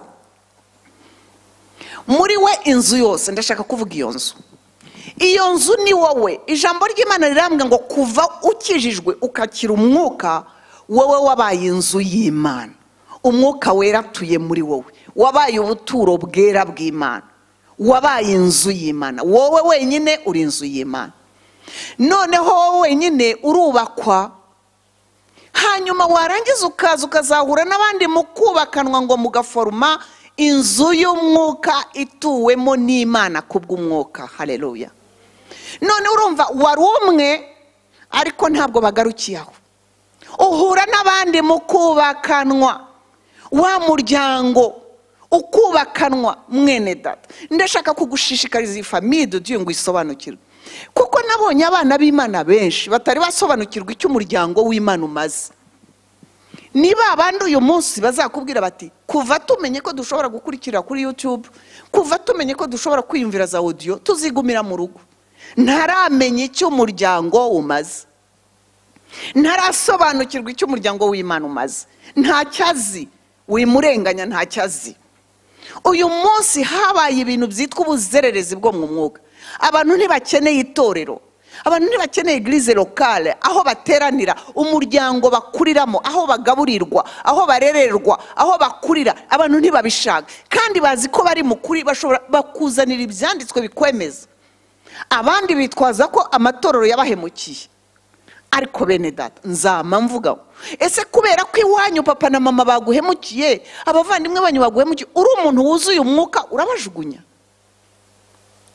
Muri we inzu yose, ndashaka kuvuga iyo nzu. Iyo nzu ni wowe. Ijambo ry'Imana rirambwira ngo kuva ukijijwe ukakira umwuka, wowe wabaye inzu y'Imana. Umwuka wera atuye muri wowe, wabaye ubuturo bwera bw'Imana, wabaye inzu y'Imana. Wowe wenyine uri inzu y'Imana. Noneho wowe wenyine urubakwa, hanyuma warangiza ukaza ukazahura n'abandi mu kubakanwa ngo mugaforuma inzu y'umwuka ituwemo n'Imana kubw'umwuka. Haleluya. None urumva wari umwe, ariko ntabwo bagarukiye aho. Uhura n'abandi mu kubakanwa, wa muryango ukubakanwa. Mwene data, ndashaka kugushishikariza iyi famille de Dieu ngo isobanukirwe, kuko nabonye abana b'Imana benshi batari basobanukirwa icyo umuryango w'Imana umaze. Niba abandi uyu munsi bazakubwira bati kuva tumenye ko dushobora gukurikira kuri YouTube, kuva tumenye ko dushobora kwiyumvira za audio, tuzigumira mu rugo, ntaramenye icyo umuryango umaze, ntarasobanukirwa icyo umuryango w'Imana umaze, ntacyazi, wimurenganya ntacyazi. Uyu munsi habaye ibintu byitwa ubuzererezi bwo mu mwuka. Abantu ntibakeneye itorero, abantu ntibakeneye église locale aho bateranira, umuryango bakuriramo, aho bagaburirwa, aho barererwa, aho bakurira. Abantu ntibabishaka, kandi bazi ko bari mukuri, bashobora bakuzanira ibyanditswe bikwemeza. Abandi bitwaza ko amatorero yabahemukiye. Ariko bene data, nzama mvuga, ese kubera ko iwanyu papa na mama baguhemukiye, abavandimwe banyu baguhemukiye, uri umuntu wuzuye umwuka urabajugunya?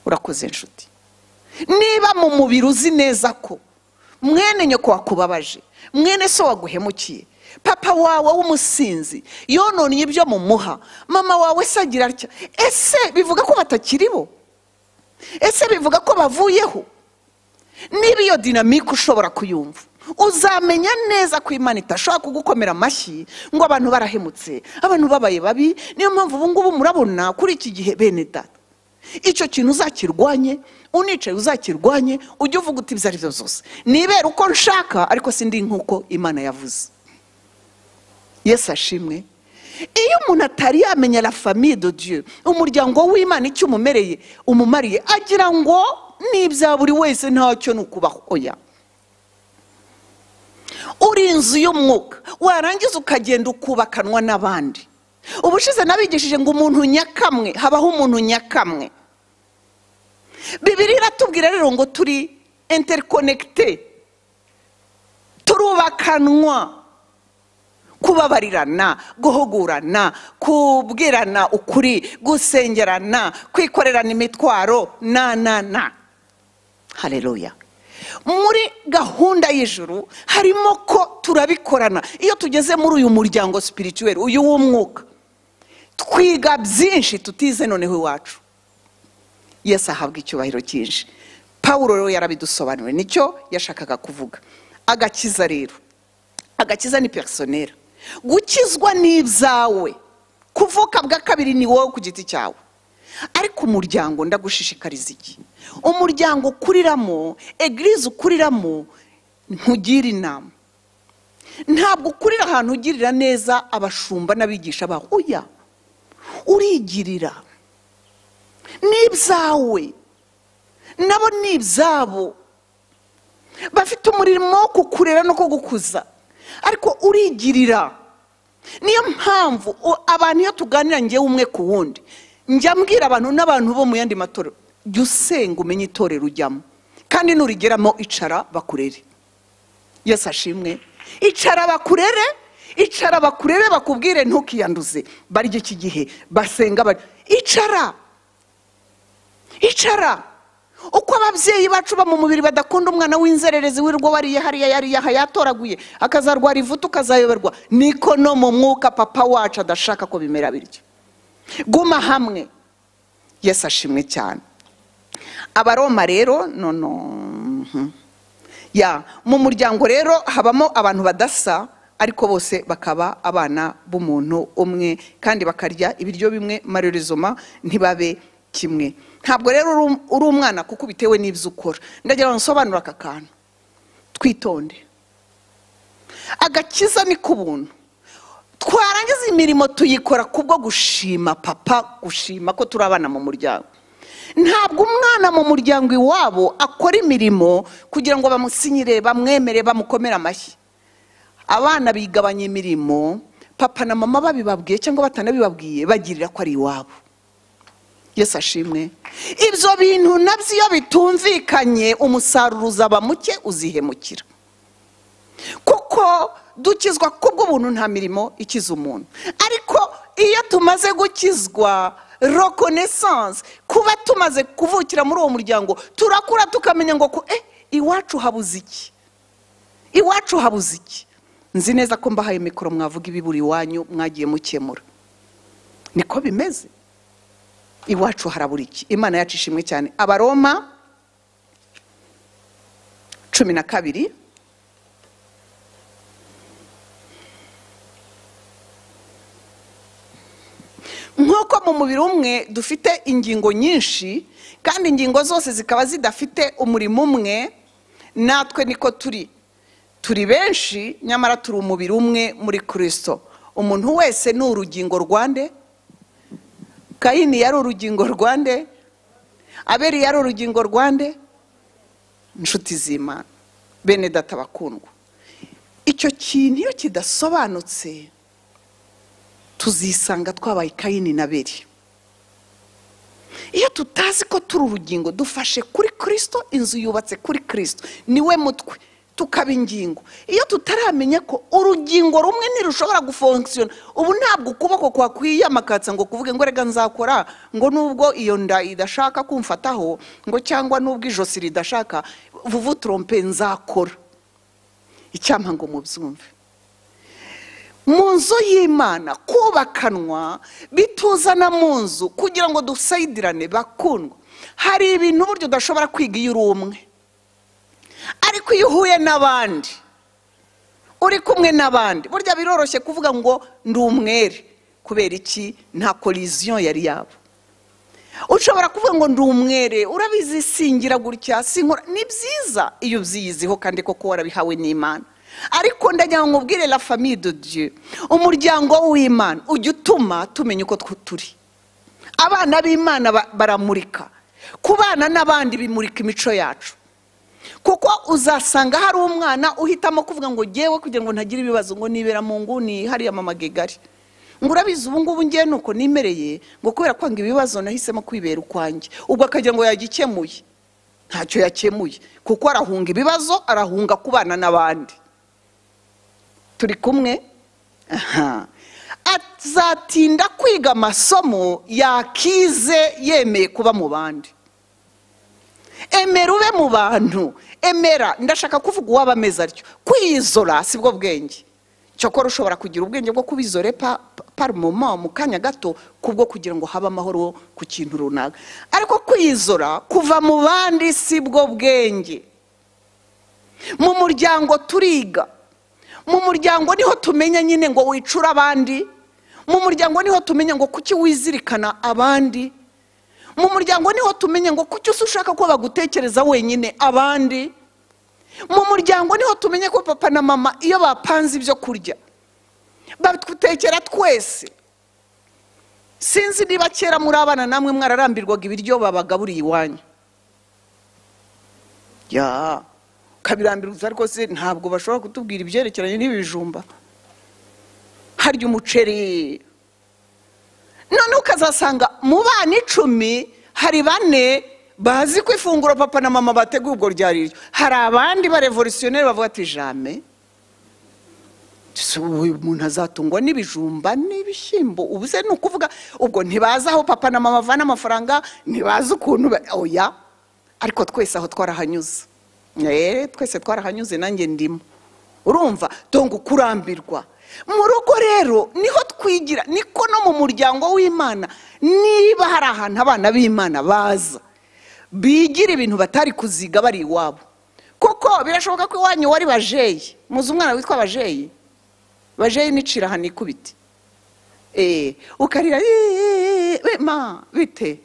urakoze inshuti. Niba mu mubiri uzi neza ko mwene nyoko wakubabaje, mwene so waguhemukiye, papa wawe w'umusinzi yononnye ibyo mumuha, mama wawe se agira atya, ese bivuga ko batakiribo? Ese bivuga ko bavuyeho? Niba iyo dinamike ushobora kuyumva, uzamenya neza ko Imana itashobora kugukomera amashyi ngo abantu barahemutse, abantu babaye babi. Niyo mpamvu ubu ngubu murabona kuri iki gihe bene data, icyo kintu uzakirwanye, unicaye uzakirwanye, ujye uvuga uti ibyo ari byo byose nibera uko nshaka, ariko sindi nk'uko Imana yavuze. Yesu ashimwe. Iyo umuntu atari yamenya la famille de Dieu, umuryango w'Imana icyo umumereye umumariye, agira ngo n'ibya buri wese ntacyo nukubaho. Oya, uri inzu y'umwuka, warangiza ukagenda ukubakanwa n'abandi. Ubushize nabigishije ngo umuntu nyakamwe, habaho umuntu nyakamwe. Bibiliya iratubwira rero ngo turi interconnecté, turubakanwa, kubabarirana, guhugurana, kubwirana ukuri, gusengerana, kwikorerana imitwaro na na na. Haleluya. Muri gahunda y'ijuru harimo ko turabikorana. Iyo tugeze muri uyu muryango spirituel, uyu w'umwuka, twiga byinshi tutize noneho iwacu. Yesu ahabwa icyubahiro cyinshi. Pawulo rero yarabidusobanuriye, nicyo yashakaga kuvuga. Agakiza rero, agakiza ni personnel. Gukizwa n'ibyawe, kuvuka bwa kabiri ni wowe ku giti cyawe. Ariko umuryango ndagushishikariza iki? Umuryango ukuriramo, eglise ukuriramo, ntugira inama. Ntabwo ukurira ahantu ugirira neza abashumba n'abigisha bawe. Oya, urigirira n'ibyawe, nabo n'ibyabo, bafite umurimo wo kukurera no kugukuza, ariko urigirira. Niyo mpamvu abantu iyo tuganira ngewe umwe ku wundi, njya mbwira abantu n'abantu bo mu yandi matorero, jya usenga umenye itorero ujyamo, kandi nurigeramo icara bakurere. Yesu ashimwe. Icara bakurere, icara bakurere, bakubwire ntukiyanduze. Barya iki gihe basenga bari, icara icara. Uko ababyeyi bacu ba mu mubiri badakunda umwana w'inzererezi wirwo wariye hariya yariya hayatoraguye akazarwara ivutu kazayoberwa, niko no mu mwuka papa wacu adashaka ko bimera biryo. Guma hamwe. Yesu ashimwe cyane. Abaroma rero no no ya mu muryango rero habamo abantu badasa, ariko bose bakaba abana b'umuntu umwe, kandi bakarya ibiryo bimwe, marerizoma ntibabe kimwe. Ntabwo rero uri umwana kuko bitewe n'ibyo ukora. Ndagira ngo nsobanure aka kantu, twitonde. Agakiza ni kubuntu. Twarangiza imirimo tuyikora kubwo gushima papa, gushima ko turi abana mu muryango. Ntabwo umwana mu muryango iwabo akora imirimo kugira ngo bamusinyire, bamwemere, bamukomere amashyi. Abana bigabanya imirimo, papa na mama babibabwiye cyangwa batanabibabwiye, bagirira ko ari iwabo. Yesu ashimwe. Ibyo bintu nabyo iyo bitumvikanye, umusaruro uzaba muke, uzihemukira. Kuko dukizwa kubwo buntu, nta mirimo ikiza umuntu. Ariko iyo tumaze gukizwa, reconnaissance, kuba tumaze kuvukira muri uwo muryango, turakura tukamenya ngo eh iwacu habuze iki, iwacu habuze iki. Nzi neza ko mbahaye mikoro mwavuga ibiburi iwanyu mwagiye mukemura. Niko bimeze. Iwacu harabura iki. Imana yacu ishimwe cyane. Abaroma cumi na kabiri nk'uko mu mubiri umwe dufite ingingo nyinshi, kandi ingingo zose zikaba zidafite umurimo umwe, natwe niko turi. Turi benshi, nyamara turi umubiri umwe muri Kristo. Umuntu wese ni urugingo rwande. Kayini yari urugingo rwande, Abeli yari urugingo rwande. Inshuti z'Imana, bene data bakundwa, icyo kintu iyo kidasobanutse, tuzisanga twabaye Kayini na Abeli. Iyo tutazi ko turi urugingo, dufashe kuri Kristo, inzu yubatse kuri Kristo, niwe mutwe, tukaba ingingo. Iyo tutaramenya ko urugingo rumwe ntirushobora gufunkisiona, ubu ntabwo ukuboko kwakwiyamakaza ngo kuvuge ngo rega nzakora ngo nubwo iyo nda idashaka kumfataho ngo cyangwa nubwo ijosi ridashaka vuvu trompe nzakora. Icyampa ngo mubyumve, mu nzu y'Imana kubakanwa bituzana mu nzu kugira ngo dusayidirane. Bakundwa, hari ibintu buryo udashobora kwiga iyo uri umwe, ariko iyo uhuye n'abandi, uri kumwe n'abandi, burya biroroshye kuvuga ngo ndi umwere. Kubera iki? nta collision yari yabo. Ushobora kuvuga ngo ndi umwere, urabizi singira gutya sinkora. Ni byiza iyo ubyiyiziho kandi koko warabihawe n'Imana, ariko ndagira ngo ubwire la famille de Dieu, umuryango w'Imana ujya utuma tumenya uko turi. Abana b'Imana baramurika, kubana n'abandi bimurika imico yacu. Kuko uzasanga hari umwana uhitamo kuvuga ngo ngewe kugira ngo ntagira ibibazo ngo nibera mu nguni hariya mama Gegari, ngo urabizi ubu ngubu ngiye nuko nimereye ngo kubera kwanga ibibazo nahisemo kwibera ukwanjye. Ubwo akagira ngo yagikemuye, ntacyo yakemuye, kuko arahunga ibibazo, arahunga kubana n'abandi. Turi kumwe? Aha. Azatinda kwiga amasomo yakize yemeye kuba mu bandi. Emera ube mu bantu, emera. Ndashaka kuvuga uwaba ameze atyo. Kwizora sibwo bwenge. Cyokora ushobora kugira ubwenge bwo kubizore pa par moment mu kanya gato kubwo kugira ngo haba amahoro ku kintu runaka, ariko kwizora kuva mu bandi sibwo bwenge. Mu muryango turiga, mu muryango niho tumenya nyine ngo wicura abandi, mu muryango niho tumenya ngo kuki wizirikana abandi, mu muryango niho tumenya ngo kuki ushaka ko bagutekereza wenyine abandi, mu muryango niho tumenya ko papa na mama iyo bapanze ibyo kurya bagutekera twese. Sinzi niba kera muri abana namwe mwararambirwaga ibiryo babagaburiye iwanyu. Ya kabirambirwa ariko se ntabwo bashobora kutubwira ibyerekeranye n'ibijumba, harya umuceri. None ukazasanga mu bana icumi hari bane bazi ko ifunguro papa na mama bateguye ubwo ryariryo, hari abandi ba revolutionnaire bavuga ati jamais umuntu azatungwa n'ibijumba n'ibishyimbo. Ubu se ni ukuvuga ubwo ntibazi aho papa na mama bavana amafaranga, ntibazi ukuntu. Oya, ariko twese aho twarahanyuze. Eh, twese twarahanyuze, nanjye ndimo. Urumva? Dongo kurambirwa mu rugo rero niho twigira, niko no mu muryango w'Imana. Niba hari ahantu abana b'Imana baza bigira ibintu batari kuziga bari iwabo, kuko birashoboka ko iwanyu wari bajeyi. Muzi umwana witwa bajeyi? Bajeyi nicira hano ikubiti. Eh, ukarira eh ma bite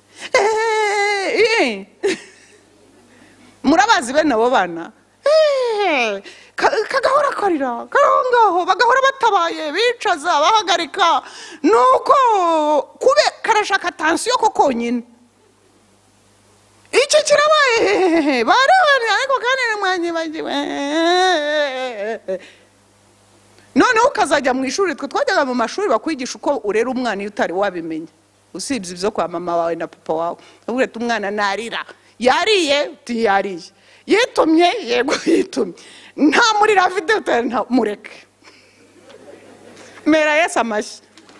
eh murabazi bene abo bana eh kagahora karira karongaho, bagahora batabaye bicaza bahagarika, nuko kube karashaka tension ko konyine. Iki kirabaye barabana ariko kandi mwanye bagiwe. None ukazajya mu ishuri, twe twajyaga mu mashuri bakwigisha uko urera umwana iyo utari wabimenya, usibye ibyo kwa mama wawe na papa wawe. Ubure umwana narira, yariye tiyariye, yitumye yego yitumye, nta muri ravide nta mureke mera Yesu amashyi.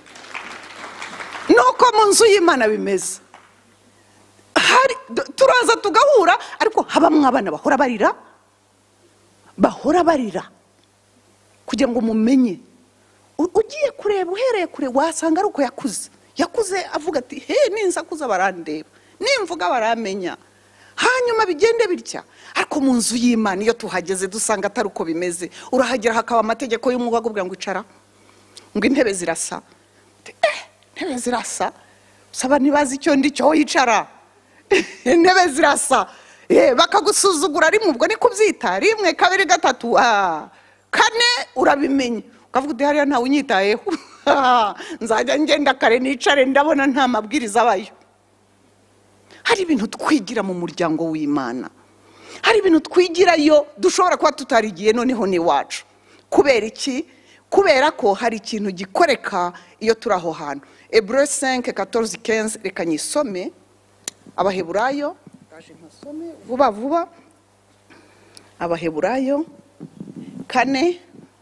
Nuko mu nzu y'Imana bimeze. Hari turaza tugahura, ariko habamwe abana bahora barira, bahora barira kugira ngo mumenye. Ugiye kureba uhereye kure wasanga ari uko yakuze. Yakuze avuga ati he ninza kuza barandeba, nimvuga baramenya, hanyuma bigende bitya. Ariko mu nzu y'Imana iyo tuhageze dusanga atari uko bimeze. Urahagera hakaba amategeko y'umwuga akubwira ngo icara, ngo intebe zirasa. Eh, intebe zirasa, saba nibazi icyo ndi cyo yicara. Intebe zirasa. Eh, bakagusuzugura rimwe, ubwo ni kubyita rimwe kabiri gatatu ah kane urabimenya, ukavuga uti hariya ntawe unyitayeho. Nzajya ngenda kare nicare ndabona nta mabwiriza abayo. Hari ibintu twigira mu muryango w'Imana, hari ibintu twigirayo dushobora kuba tutarigiye noneho ni wacu. Kubera iki? Kubera ko hari ikintu gikoreka iyo turi aho hantu. Hébreux cinq quatorze quinze, reka nyisome. Abaheburayo gaje nkasome vuba vuba. Abaheburayo kane,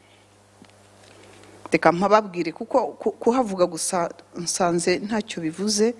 reka mpababwire kuko kuhavuga gusa nsanze ntacyo bivuze.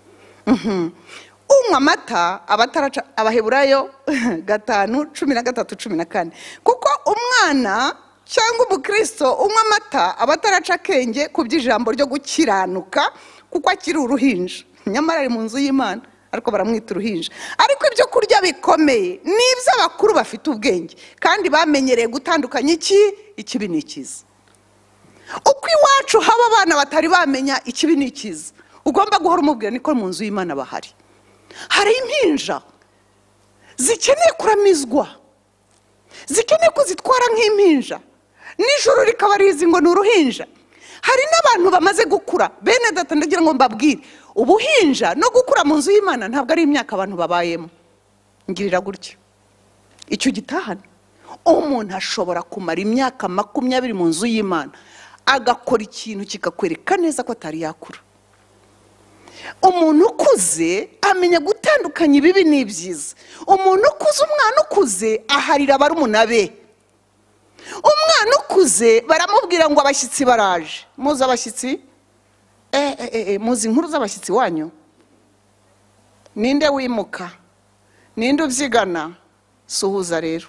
Unywa amata abataraca, Abaheburayo gatanu cumi na gatatu cumi na kane, kuko umwana cyangwa umukristo unywa amata abataraca akenge ku by'ijambo ryo gukiranuka, kuko akiri uruhinja, nyamara ari mu nzu y'Imana ariko baramwita uruhinja. Ariko ibyo kurya bikomeye nibyo abakuru bafite ubwenge kandi bamenyereye gutandukanya iki ikibi n'ikiza. Uko iwacu haba abana batari bamenya ikibi n'ikiza, ugomba guhora umubwira niko mu nzu y'Imana bahari. Hari impinja zikeneye kuramizwa, zikeneye ko zitwara nk'impinja, nijoro rikaba rizi ngo ni uruhinja. Hari n'abantu bamaze gukura, bene data ndagira ngo mbabwire, ubuhinja no gukura mu nzu y'Imana ntabwo ari imyaka abantu babayemo. Ngirira gutyo icyo gitahana, umuntu ashobora kumara imyaka makumyabiri mu nzu y'Imana agakora ikintu kikakwereka neza ko atari yakura. Umuntu ukuze amenya gutandukanya ibibi n'ibyiza. Umuntu ukuze, umwana ukuze aharira barumuna be. Umwana ukuze baramubwira ngo abashyitsi baraje. Muzi abashyitsi? Eh eh eh muzi inkuru z'abashyitsi wanyu? Ninde wimuka? Ninde ubyigana? Suhuza rero.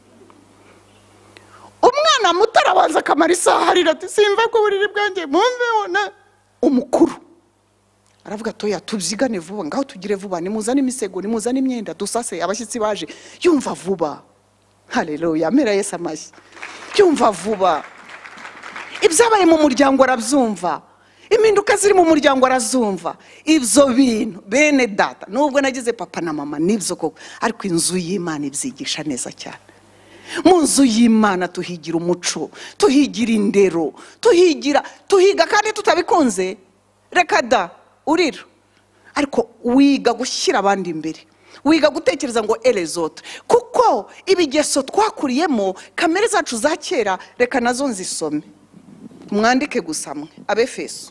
Umwana muto arabanza akamara isaha arira ati simva ku buriri bwanjye mumve ona. Umukuru aravuga toya tubyigane vuba, ngaho tugire vuba, nimuzane imisego, nimuzane imyenda, dusase abashyitsi baje. Yumva vuba. Haleluya, mera Yesu amashyi. Yumva vuba. Ibyabaye mu muryango arabyumva, impinduka ziri mu muryango arazumva. Ibyo bintu bene data, nubwo nagize papa na mama nibyo koko, ariko inzu y'Imana ibyigisha neza cyane. Mu nzu y'Imana tuhigira umuco, tuhigira indero, tuhigira tuhiga kandi tutabikunze. Reka da urira, ariko wiga gushyira abandi imbere, wiga gutekereza ngo elezote, kuko ibigeso twakuriyemo kamere zacu za kera, reka nazo nzisome mwandike gusa mwe. Abefeso,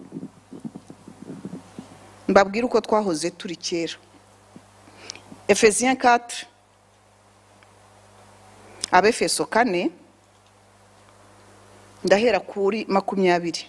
mbabwire uko twahoze turi kera. Ephesiens quatre, Abefeso kane, ndahera kuri makumyabiri.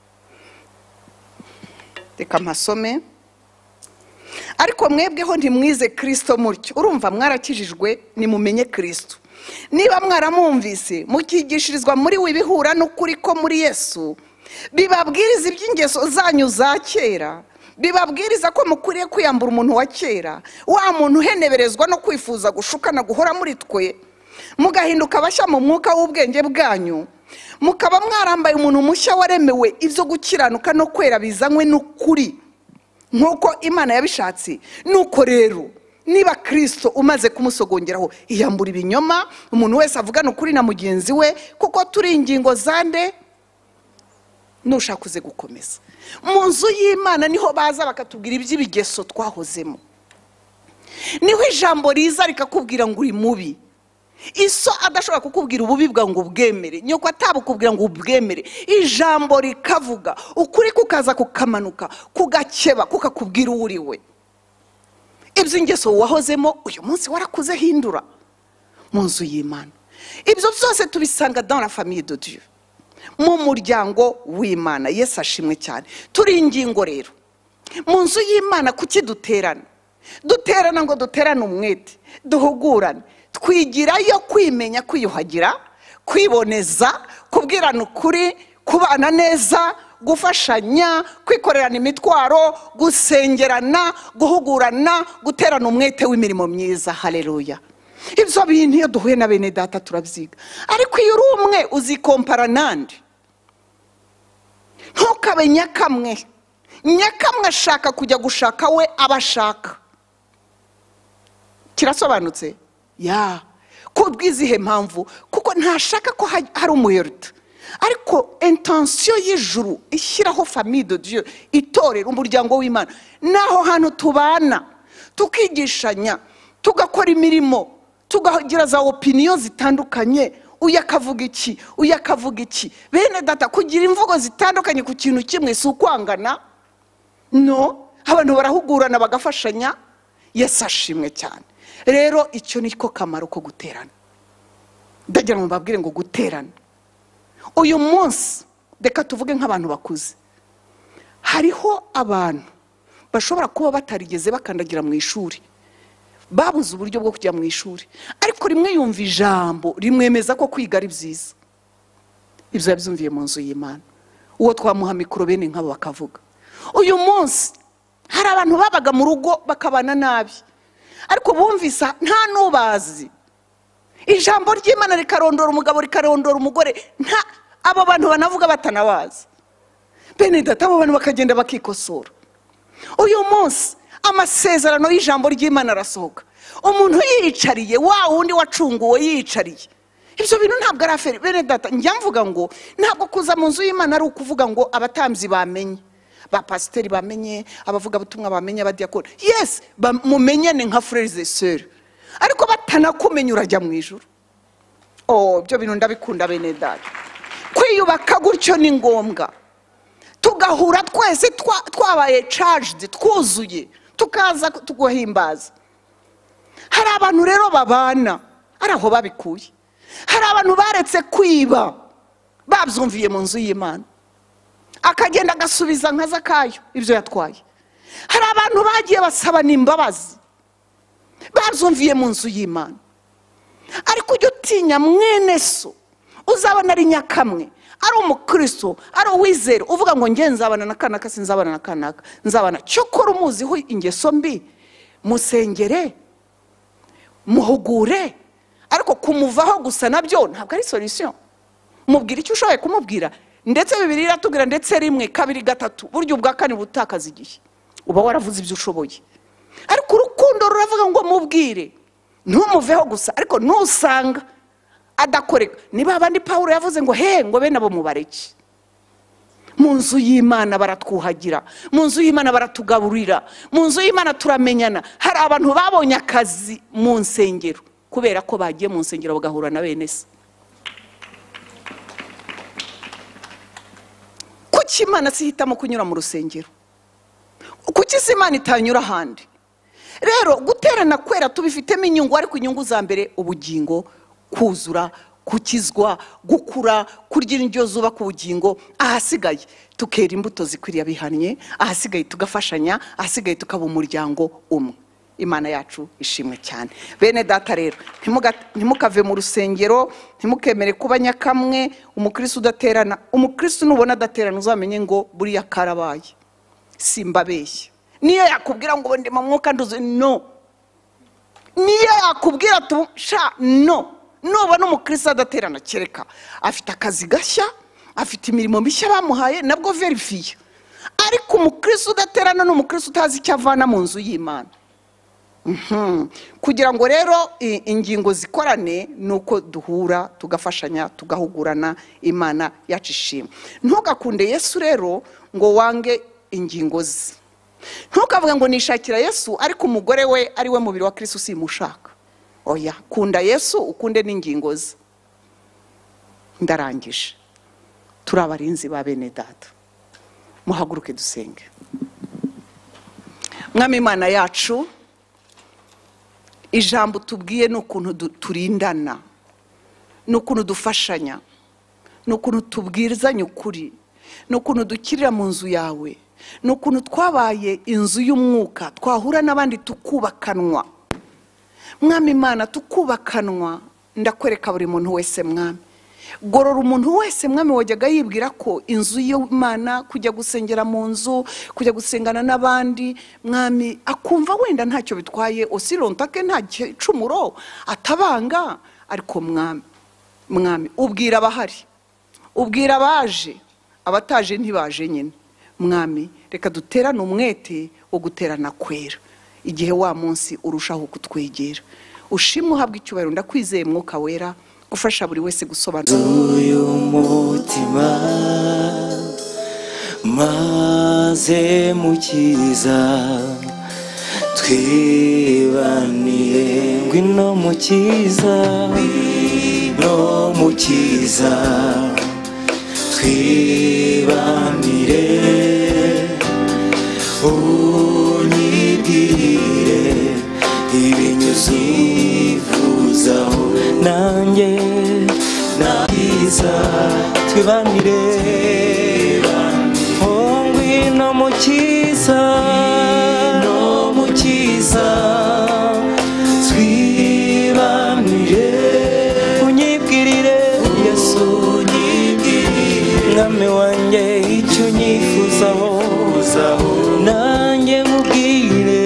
Reka mpasome. Ariko mwebweho ntimwize Kristo mutyo. Urumva mwarakijijwe nimumenye Kristo. Niba mwaramwumvise mukigishirizwa muri wibihura n'ukuri ko muri Yesu, bibabwiriza iby'ingeso zanyu za kera, bibabwiriza ko mukuriye kwiyambura umuntu wa kera, wa muntu uheneberezwa no kwifuza gushukana guhora muri twe, mugahinduka bashya mu mwuka w'ubwenge bwanyu, mukaba mwarambaye umuntu mushya waremewe ibyo gukiranuka no kwera bizanywe n'ukuri nkuko Imana yabishatse. Nuko rero niba Kristo umaze kumusogongeraho, iyambura ibinyoma, umuntu wese avugana ukuri na mugenzi we, kuko turi ingingo zande nushakuze gukomeza. Mu nzu y'Imana niho baza bakatubwira iby'ibigeso twahozemo, niho ijambo riza rikakubwira ngo uri mubi. Iso adashobora kukubwira ububi bwa ngo ubwemere, nyoko atabukubwira ngo ubwemere. Ijambo rikavuga ukuri kukaza kukamanuka kugakeba kukakubwira uri we. Ibyo ingeso wahozemo uyu munsi warakuze hindura mu nzu y'Imana. Ibyo byose tubisanga dans la famille de Dieu, mu muryango w'Imana. Yesu ashimwe cyane. Turi ingingo rero mu nzu y'Imana. Kuki duterana? Duterana ngo duterane umwete, duhugurane, twigirayo kwimenya, kwiyuhagira, kwiboneza, kubwirana ukuri, kubana neza, gufashanya, kwikorerana imitwaro, gusengerana, guhugurana, guterana umwete w'imirimo myiza. Haleluya. Ibyo bintu iyo duhuye na bene data turabyiga. Ariko iyo uri umwe uzikompara nandi, ntukabe nyakamwe. Nyakamwe ashaka kujya gushaka we abashaka. Kirasobanutse? Ya, ko bwizihe mpamvu? Kuko ntashaka ko hari umuyoruta. Ariko intention y'ijuru ishyiraho famille de Dieu, itorera umuryango w'Imana, naho hantu tubana tukigishanya, tugakora imirimo, tugagira za opinion zitandukanye. Uyakavuga iki, uyakavuga iki. Bene data, kugira imvugo zitandukanye ku kintu kimwe si ukwangana. No, abantu barahugurana bagafashanya. Yesu ashimwe cyane. Rero icyo niko kamaro ko guterana. ndagira ngo mbabwire ngo guterana uyu munsi reka tuvuge nk'abantu bakuze hariho abantu bashobora kuba batarigeze bakandagira mu ishuri babuze uburyo bwo kujya mu ishuri ariko rimwe yumva ijambo rimwemeza ko kwiga ari byiza ibyo yabyumviye mu nzu y'Imana uwo twamuha mikoro bene nk'abo bakavuga uyu munsi hari abantu babaga mu rugo bakabana nabi ariko bumvise nta nubazi ijambo ry'Imana rikarondora umugabo rikarondora umugore nta abo bantu banavuga batanabazi bene data abo bantu bakagenda bakikosora uyu munsi amasezerano y'ijambo ry'Imana arasohoka umuntu yiyicariye wa wundi wacunguwe yiyicariye ibyo bintu ntabwo ari aferi bene data njya mvuga ngo ntabwo kuza mu nzu y'Imana ari ukuvuga ngo abatambyi bamenye ba pasiteri bamenye abavuga butumwa bamenye abadiyakoni yes mumenyane nka frères et sœurs ariko batanakumenya urajya mu ijuru oh ibyo bintu ndabikunda bene data kwiyubaka gutyo ni ngombwa tugahura twese twabaye charged twuzuye tukaza tuguhimbaza hari abantu rero babana ari aho babikuye hari abantu baretse kwiba babyumviye mu nzu y'Imana akagenda agasubiza nka Zakayo ibyo yatwaye hari abantu bagiye basaba n'imbabazi babyumviye mu nzu y'Imana ariko ujye utinya mwene so uzabona ari nyakamwe ari umukristo ari uwizera uvuga ngo nge nzabana na kanaka sinzabana na kanaka nzabana cyokora umuziho ingeso mbi musengere muhugure ariko kumuvaho gusa nabyo ntabwo ari solution mubwira icyo ushoboye kumubwira ndetse Bibiliya iratubwira ndetse rimwe kabiri gatatu buryo bwa kane butakaza igihe uba waravuze ibyo ushoboye ariko urukundo ruravuga ngo mubwire ntumuveho gusa ariko nusanga adakoreka niba abandi Pawulo yavuze ngo he ngo bene abo mubareke mu nzu y'Imana baratwuhagira mu nzu y'Imana baratugaburira mu nzu y'Imana turamenyana hari abantu babonye akazi mu nsengero kubera ko bagiye mu nsengero bagahura na bene se kuki Imana sihitamo kunyura mu rusengero kuki Imana itanyura ahandi rero guterana kwera tubifitemo inyungu ariko inyungu za mbere ubugingo kuzura kukizwa gukura kurya indyo zubaka ubugingo ahasigaye tukera imbuto zikwiriye abihannye ahasigaye tugafashanya ahasigaye tukaba umuryango umwe Imana yacu ishimwe cyane bene data rero ntimukave mu rusengero ntimukemere kuba nyakamwe umukristo udaterana umukristo nubona adaterana uzamenye ngo buriya karabaye simbabeshya niyo yakubwira ngo ndi mu mwuka nduze no niyo yakubwira tu sha no nubona umukristo adaterana kereka afite akazi gashya afite imirimo mishya bamuhaye nabwo verifiye ariko umukristo udaterana n'umukristo utazi icyo avana mu nzu y'Imana kugira ngo rero ingingo zikorane nuko duhura tugafashanya tugahugurana Imana yacishima ntugakunde Yesu rero ngo wange ingingo ze ntukavuga ngo nishakira Yesu ariko umugore we ari we mubiri wa Kristo simushaka oya kunda Yesu ukunde n'ingingo ze ndarangije turabarinzi ba bene data muhaguruke dusenge Mwami Imana yacu ijambo tubwiye n'ukuntu turindana n'ukuntu dufashanya n'ukuntu tubwirizanya ukuri n'ukuntu dukirira mu nzu yawe n'ukuntu twabaye inzu y'umwuka twahura n'abandi tukubakanwa Mwami Imana tukubakanwa ndakwereka buri muntu wese Mwami gorora umuntu wese Mwami wajyaga yibwira ko inzu y'Imana kujya gusengera mu nzu kujya gusengana n'abandi Mwami akumva wenda ntacyo bitwaye osirontake nta cumuro atabanga ariko Mwami Mwami ubwira abahari ubwira abaje abataje ntibaje nyine Mwami reka duterane umwete wo guterana kwera igihe wa munsi urushaho kutwegera ushimwe uhabwa icyubahiro ndakwizeye mwuka wera gufasha buri wese gusobanura uyu mutima maze mukiza twibaniye ngwino mukiza ngwino mukiza twibanire unyibwire ibinyuze wifuzaho nanjye mukiza twibanire oh ngwino mukiza ngwino mukiza twibanire unyibwirire Yesu unyibwirire mwami wanjye icyo nyifuzaho nanjye nkubwire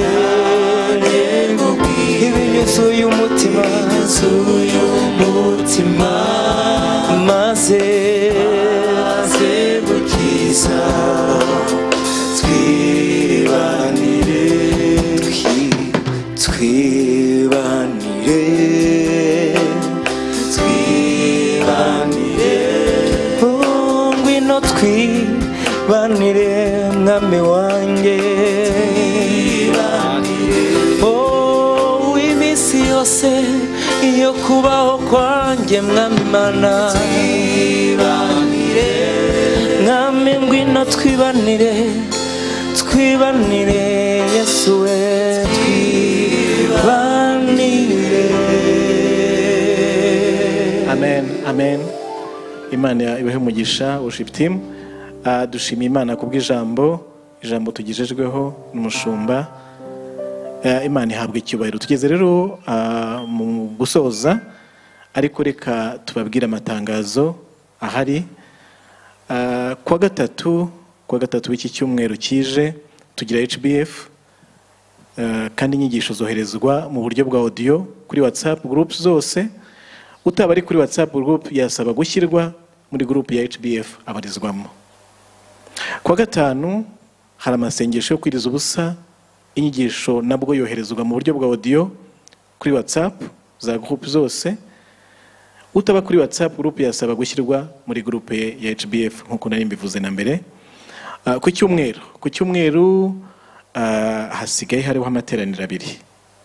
ibinyuzuye umutima umutima maze mukiza twibanire twibanire twibanire oh ngwino twibanire mwami wanjye oh iminsi yose iyo kubaho kwanjye mwami mana mwami ngwino twibanire twibanire Yesu we twibanire. Amen, amen. Imana ibahe umugisha worship team. Uh, dushimiye Imana kubw'ijambo ijambo tugejejweho n'umushumba. Uh, Imana ihabwe icyubahiro. Tugeze rero uh, mu gusoza ariko reka tubabwire amatangazo ahari. Uh, kwa gatatu kwa gatatu w'iki cyumweru kije tugira H B F uh, kandi inyigisho zoherezwa mu buryo bwa audio kuri WhatsApp groups zose. Utaba ari kuri WhatsApp group yasaba gushyirwa muri group ya H B F abarizwamo. Kwa gatanu hari amasengesho yo kwiriza ubusa, inyigisho nabwo yoherezwa mu buryo bwa audio kuri WhatsApp za group zose. Utaba kuri WhatsApp group yasaba gushyirwa muri group ya H B F nkuko nari mbivuze na mbere. Uh, ku cyumweru ku cyumweru uh, hasigaye hariho amateraniro abiri.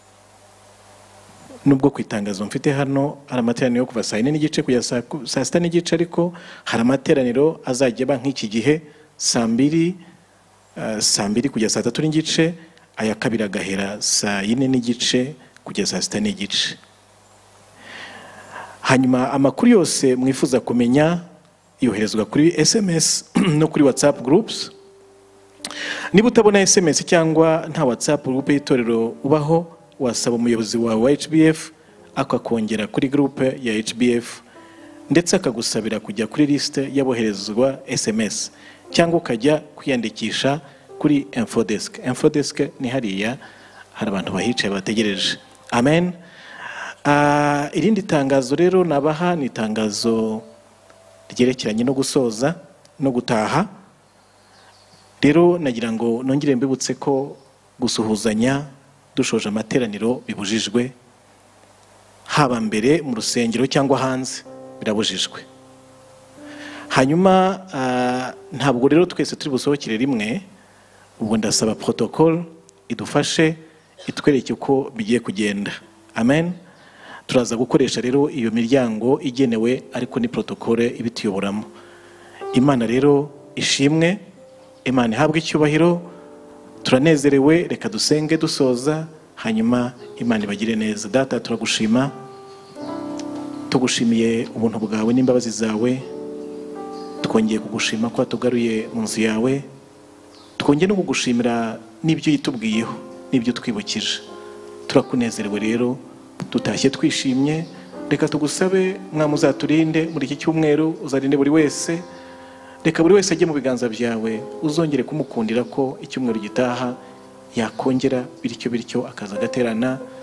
Nubwo kwitangazo mfite hano hari amateraniro yo kuva saa yine n'igice kujya saa sita n'igice, ariko hari amateraniro azajya ba nk'iki gihe saa mbiri uh, saa mbiri kujya saa tatu n'igice, aya kabiri agahera saa yine n'igice kujya saa sita n'igice. Hanyuma amakuru yose mwifuza kumenya yoherezwa kuri S M S no kuri WhatsApp groups. Niba utabona S M S cyangwa nta WhatsApp group y'itorero ubaho, wasaba umuyobozi wawe wa H B F akakongera kuri group ya H B F ndetse akagusabira kujya kuri liste y'aboherezwa S M S, cyangwa ukajya kwiyandikisha kuri Infodesk. Infodesk ni hariya hari abantu bahicaye bategereje. Amen. Uh, irindi tangazo rero nabaha ni tangazo ryerekeranye no gusoza no gutaha. Rero nagira ngo nongere mbibutse ko gusuhuzanya dushoje amateraniro bibujijwe, haba mbere mu rusengero cyangwa hanze birabujijwe. Hanyuma uh, ntabwo rero twese turi busohokere rimwe, ubwo ndasaba protocol idufashe itwereke uko bigiye kugenda. Amen. Turaza gukoresha rero iyo miryango igenewe, ariko ni protocole ibituyoboramo. Imana rero ishimwe, Imana ihabwe icyubahiro. Turanezerewe, reka dusenge dusoza, hanyuma Imana ibagire neza. Data, turagushima, tugushimiye ubuntu bwawe n'imbabazi zawe. Twongeye kugushima ko tugaruye mu nzu yawe. Twongeye no kugushimira n'ibyo yitubwiyeho n'ibyo twibukije. Turakunezerewe rero, tutashye twishimye. Reka tugusabe mwami uzaturinde muri iki cyumweru, uzarinde buri wese. Reka buri wese ajye mu biganza byawe, uzongere kumukundira ko icyumweru gitaha yakongera bityo bityo akaza gaterana